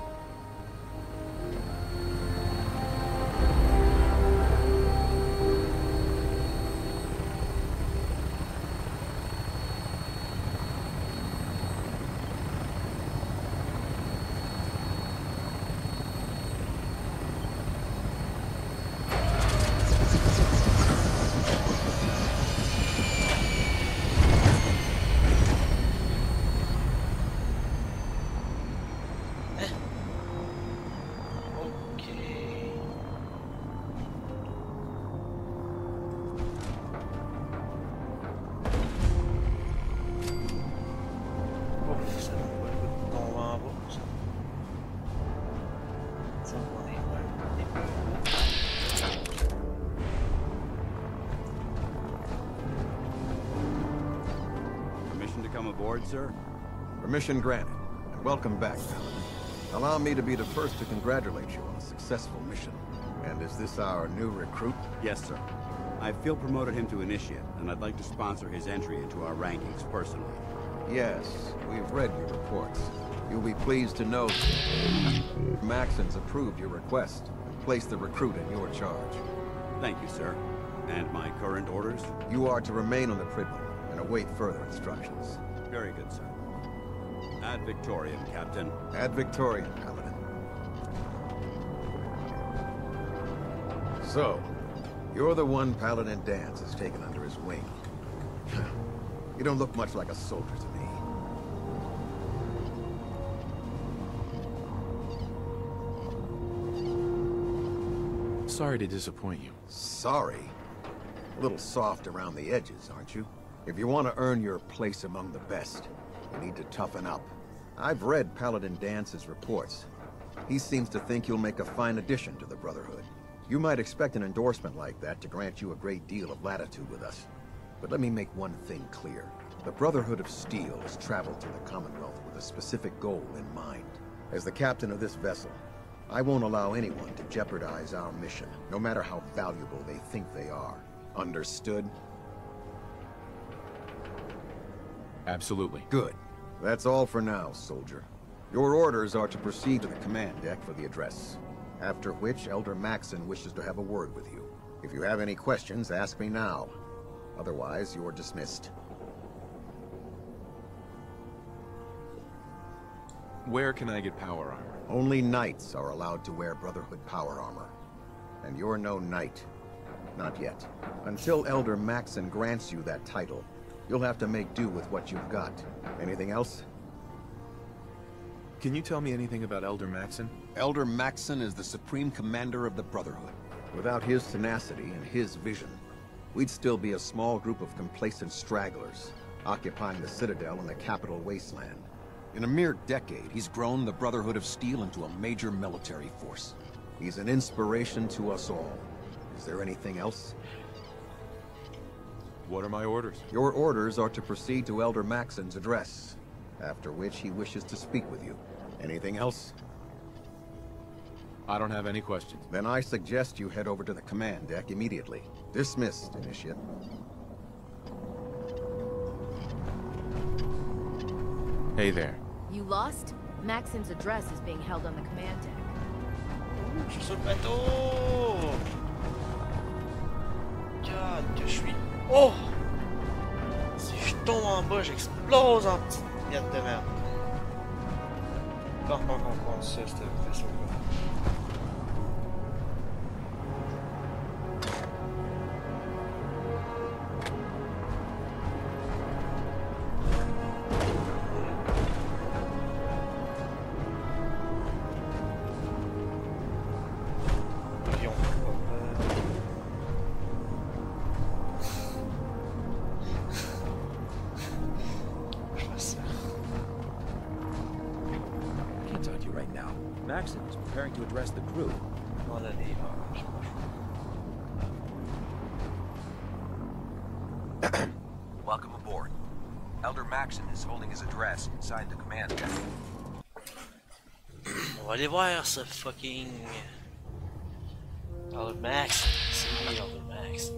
Aboard, sir? Permission granted, and welcome back, Paladin. Allow me to be the first to congratulate you on a successful mission. And is this our new recruit? Yes, sir. I feel promoted him to initiate, and I'd like to sponsor his entry into our rankings personally. Yes, we've read your reports. You'll be pleased to know Maxson's approved your request and placed the recruit in your charge. Thank you, sir. And my current orders? You are to remain on the Prydwen and await further instructions. Very good, sir. Ad Victoriam, Captain. Ad Victoriam, Paladin. So, you're the one Paladin Danse has taken under his wing. You don't look much like a soldier to me. Sorry to disappoint you. Sorry? A little soft around the edges, aren't you? If you want to earn your place among the best, you need to toughen up. I've read Paladin Dance's reports. He seems to think you'll make a fine addition to the Brotherhood. You might expect an endorsement like that to grant you a great deal of latitude with us. But let me make one thing clear. The Brotherhood of Steel has traveled to the Commonwealth with a specific goal in mind. As the captain of this vessel, I won't allow anyone to jeopardize our mission, no matter how valuable they think they are. Understood? Absolutely. Good. That's all for now, soldier. Your orders are to proceed to the command deck for the address. After which, Elder Maxson wishes to have a word with you. If you have any questions, ask me now. Otherwise, you're dismissed. Where can I get power armor? Only knights are allowed to wear Brotherhood power armor. And you're no knight. Not yet. Until Elder Maxson grants you that title, you'll have to make do with what you've got. Anything else? Can you tell me anything about Elder Maxson? Elder Maxson is the Supreme Commander of the Brotherhood. Without his tenacity and his vision, we'd still be a small group of complacent stragglers, occupying the Citadel in the capital wasteland. In a mere decade, he's grown the Brotherhood of Steel into a major military force. He's an inspiration to us all. Is there anything else? What are my orders? Your orders are to proceed to Elder Maxson's address, after which he wishes to speak with you. Anything else? I don't have any questions. Then I suggest you head over to the command deck immediately. Dismissed, Initiate. Hey there. You lost? Maxson's address is being held on the command deck. Je suis sur le bateau! God, que je suis... Oh! Si je tombe en bas, j'explose en petite miette de merde. Par contre, on prend ça, c'était très chaud. Maxson is preparing to address the crew. Welcome aboard. Elder Maxson is holding his address inside the command deck. On va aller voir ce fucking... Elder Maxson. C'est Elder Maxson.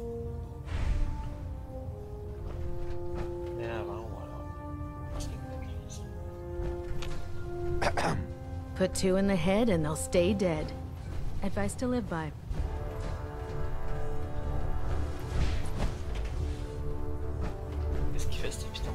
Mais avant, voilà. Put two in the head and they'll stay dead. Advice to live by. Qu'est-ce qu'il fait, ce piton?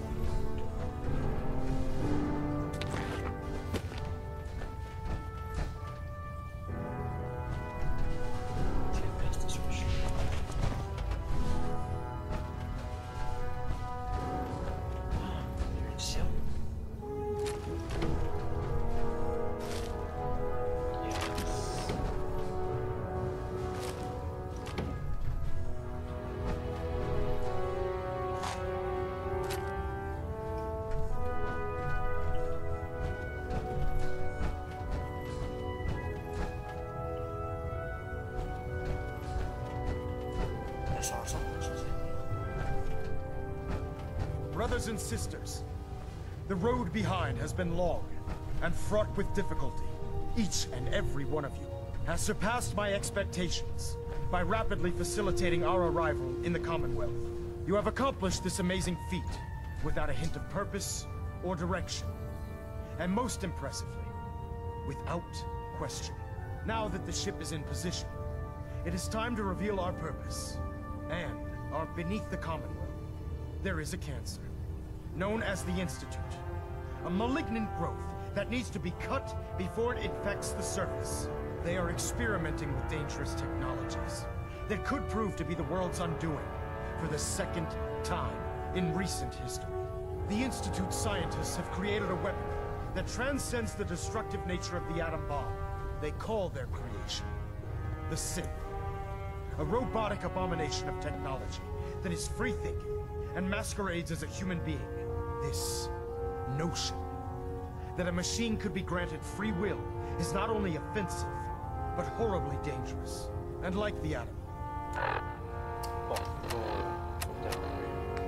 Brothers and sisters, the road behind has been long and fraught with difficulty. Each and every one of you has surpassed my expectations by rapidly facilitating our arrival in the Commonwealth. You have accomplished this amazing feat without a hint of purpose or direction. And most impressively, without question. Now that the ship is in position, it is time to reveal our purpose. And our beneath the Commonwealth, there is a cancer, known as the Institute. A malignant growth that needs to be cut before it infects the surface. They are experimenting with dangerous technologies that could prove to be the world's undoing for the second time in recent history. The Institute's scientists have created a weapon that transcends the destructive nature of the atom bomb. They call their creation the Sith. A robotic abomination of technology that is free-thinking and masquerades as a human being. This notion that a machine could be granted free will is not only offensive, but horribly dangerous. And like the atom.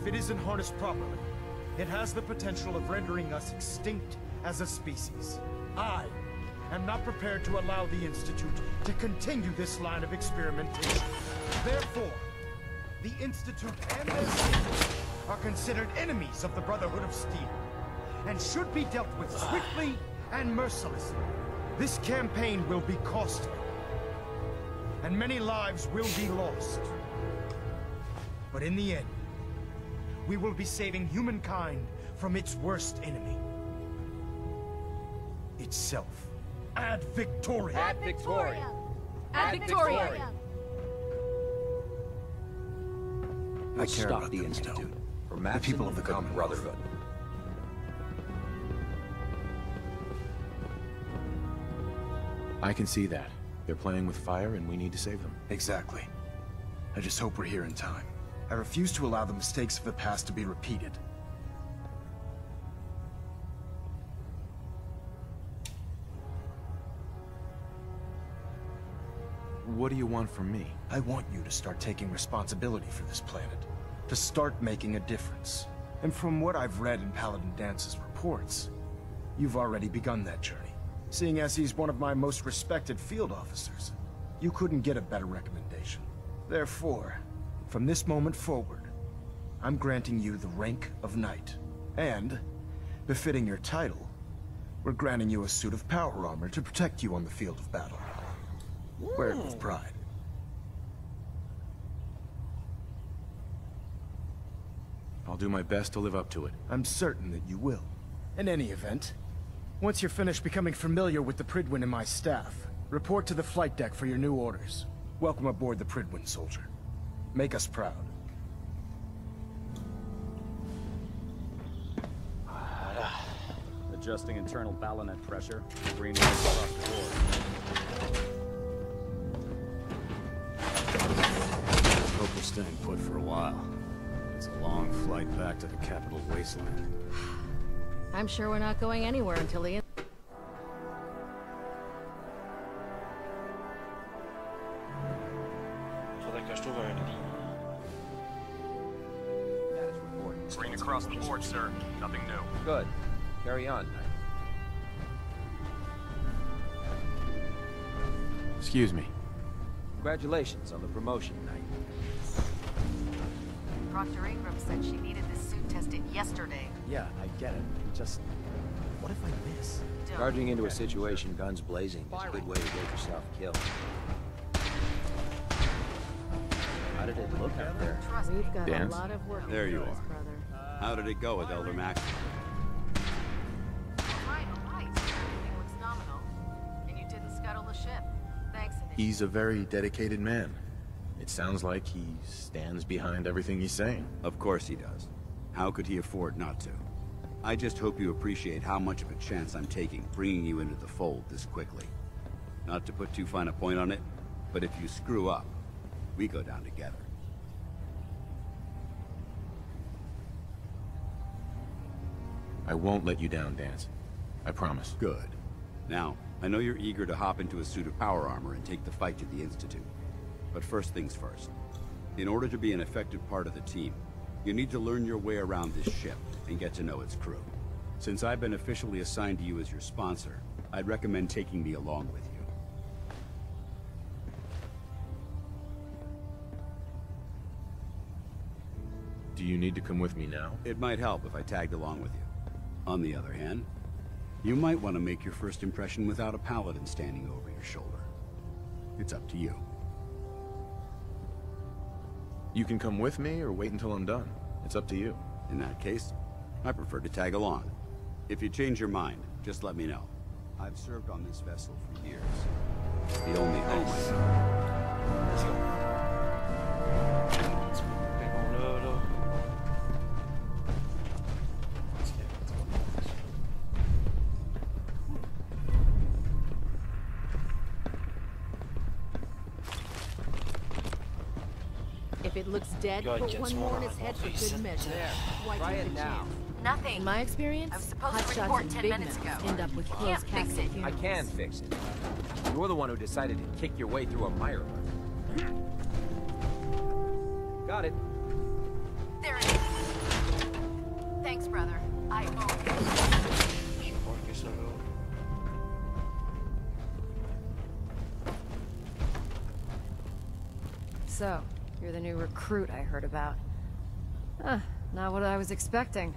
if it isn't harnessed properly, it has the potential of rendering us extinct as a species. I am not prepared to allow the Institute to continue this line of experimentation. Therefore, the Institute and their leaders are considered enemies of the Brotherhood of Steel, and should be dealt with swiftly and mercilessly. This campaign will be costly, and many lives will be lost. But in the end, we will be saving humankind from its worst enemy. Itself. Ad Victoriam! Ad Victoriam! Ad Victoriam! I care about the Institute. For the people of the Common Brotherhood. I can see that. They're playing with fire and we need to save them. Exactly. I just hope we're here in time. I refuse to allow the mistakes of the past to be repeated. What do you want from me? I want you to start taking responsibility for this planet. To start making a difference. And from what I've read in Paladin Dance's reports, you've already begun that journey. Seeing as he's one of my most respected field officers, you couldn't get a better recommendation. Therefore, from this moment forward, I'm granting you the rank of Knight. And, befitting your title, we're granting you a suit of power armor to protect you on the field of battle. Wear it with pride. I'll do my best to live up to it. I'm certain that you will. In any event, once you're finished becoming familiar with the Prydwen and my staff, report to the flight deck for your new orders. Welcome aboard the Prydwen, soldier. Make us proud. Adjusting internal ballonet pressure. Green light across the board. Hope we're staying put for a while. It's a long flight back to the capital wasteland. I'm sure we're not going anywhere until the... Green across the board, sir. Nothing new. Good. Carry on, Knight. Excuse me. Congratulations on the promotion, Knight. Proctor Ingram said she needed this suit tested yesterday. Yeah, I get it. Just... what if I miss? Don't. Charging into a situation guns blazing is a good way to get yourself killed. How did it look out there? We've got Dance? a lot of work. There you to do, are. brother. How did it go with Elder Max? Alright, alright. Everything looks nominal. And you didn't scuttle the ship. Thanks, Initiative. He's a very dedicated man. It sounds like he stands behind everything he's saying. Of course he does. How could he afford not to? I just hope you appreciate how much of a chance I'm taking bringing you into the fold this quickly. Not to put too fine a point on it, but if you screw up, we go down together. I won't let you down, Dance. I promise. Good. Now, I know you're eager to hop into a suit of power armor and take the fight to the Institute. But first things first. In order to be an effective part of the team, you need to learn your way around this ship and get to know its crew. Since I've been officially assigned to you as your sponsor, I'd recommend taking me along with you. Do you need to come with me now? It might help if I tagged along with you. On the other hand, you might want to make your first impression without a paladin standing over your shoulder. It's up to you. You can come with me or wait until I'm done. It's up to you. In that case, I prefer to tag along. If you change your mind, just let me know. I've served on this vessel for years. It's the only home I know. Let's go. Là, là. If it looks dead, God, put get one smaller more in its on head my for face. good measure. Why Try take it a now. chance? Nothing. In my experience, I was supposed hot to shots report and ten big minutes mouths ago. end up with Can't closed fix casket it. funerals. I can fix it. You're the one who decided to kick your way through a mire. Got it. There it is. I owe you. Je sais pas que ça là. So, you're the new recruit I heard about. Huh, not what I was expecting.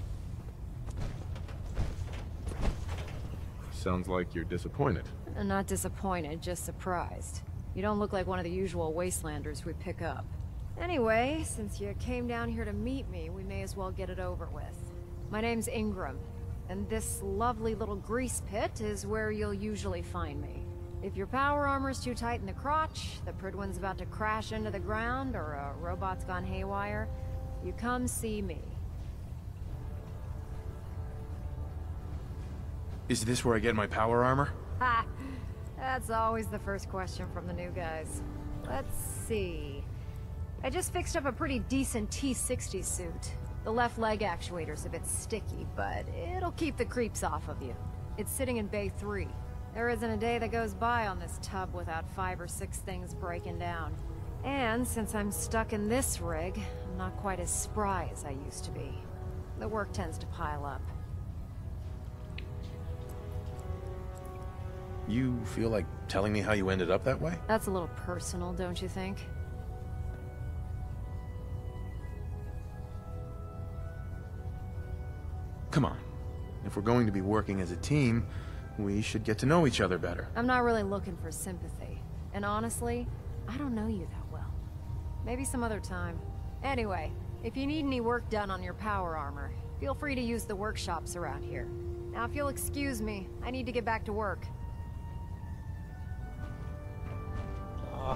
Sounds like you're disappointed. I'm not disappointed, just surprised. You don't look like one of the usual wastelanders we pick up. Anyway, since you came down here to meet me, we may as well get it over with. My name's Ingram, and this lovely little grease pit is where you'll usually find me. If your power armor's too tight in the crotch, the Prydwen's about to crash into the ground, or a robot's gone haywire, you come see me. Is this where I get my power armor? Ha! That's always the first question from the new guys. Let's see. I just fixed up a pretty decent T sixty suit. The left leg actuator's a bit sticky, but it'll keep the creeps off of you. It's sitting in Bay three. There isn't a day that goes by on this tub without five or six things breaking down. And since I'm stuck in this rig, I'm not quite as spry as I used to be. The work tends to pile up. You feel like telling me how you ended up that way? That's a little personal, don't you think? Come on. If we're going to be working as a team, we should get to know each other better. I'm not really looking for sympathy. And honestly, I don't know you that well. Maybe some other time. Anyway, if you need any work done on your power armor, feel free to use the workshops around here. Now if you'll excuse me, I need to get back to work. Ah.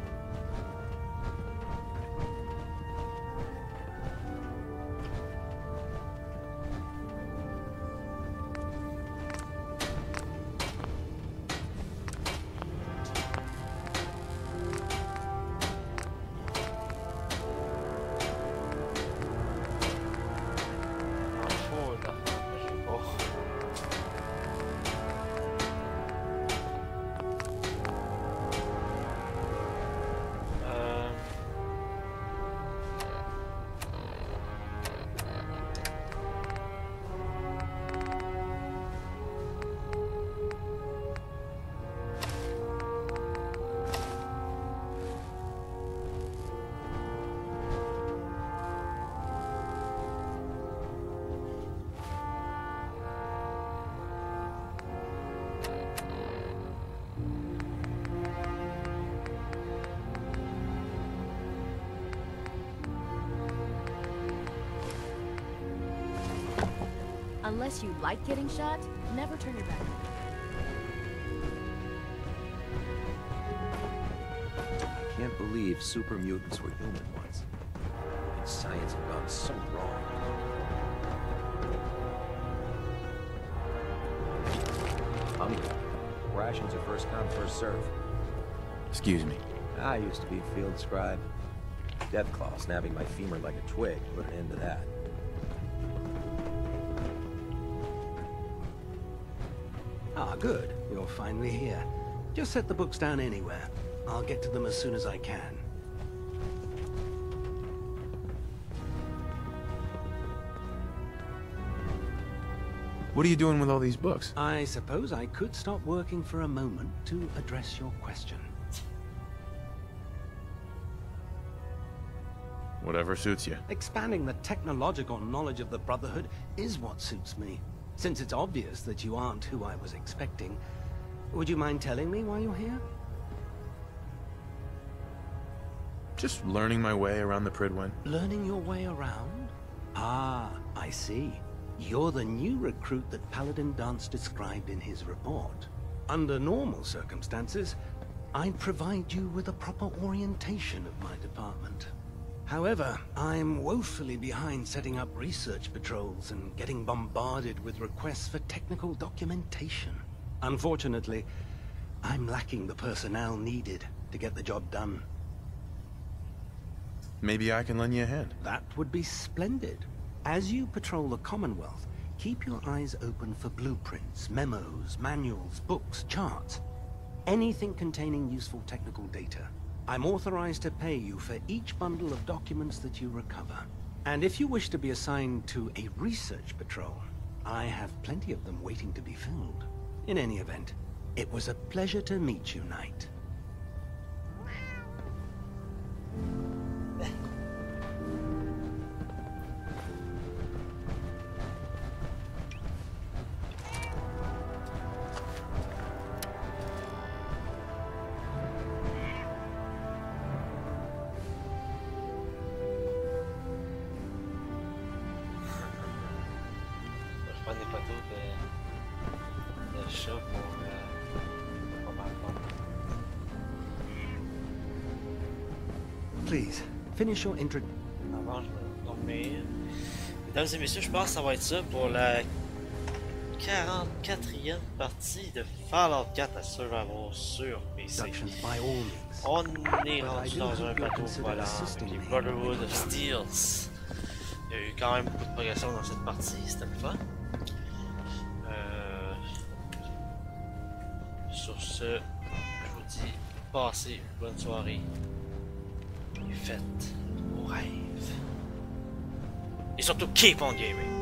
Unless you like getting shot, never turn your back. I can't believe super mutants were human once. And science had gone so wrong. I'm rations are first come, first serve. Excuse me. I used to be field scribe. Deathclaw snapping my femur like a twig put an end to that. Ah, good. You're finally here. Just set the books down anywhere. I'll get to them as soon as I can. What are you doing with all these books? I suppose I could stop working for a moment to address your question. Whatever suits you. Expanding the technological knowledge of the Brotherhood is what suits me. Since it's obvious that you aren't who I was expecting, would you mind telling me why you're here? Just learning my way around the Prydwen. Learning your way around? Ah, I see. You're the new recruit that Paladin Danse described in his report. Under normal circumstances, I'd provide you with a proper orientation of my department. However, I'm woefully behind setting up research patrols and getting bombarded with requests for technical documentation. Unfortunately, I'm lacking the personnel needed to get the job done. Maybe I can lend you a hand. That would be splendid. As you patrol the Commonwealth, keep your eyes open for blueprints, memos, manuals, books, charts. Anything containing useful technical data. I'm authorized to pay you for each bundle of documents that you recover. And if you wish to be assigned to a research patrol, I have plenty of them waiting to be filled. In any event, it was a pleasure to meet you, Knight. Prendre des photos de, de chat pour, euh, pour ma part. Please, finish your intro. Avant, je vais dormir. Mesdames et messieurs, je pense que ça va être ça pour la quarante-quatrième partie de Fallout quatre à Survival sur P C. On est rendu dans un bateau volant avec les Brotherhood of Steels. Il y a eu quand même beaucoup de progression dans cette partie, c'était le fun. Euh... Sur ce, je vous dis, passez une bonne soirée et faites vos rêves. Et surtout, keep on gaming!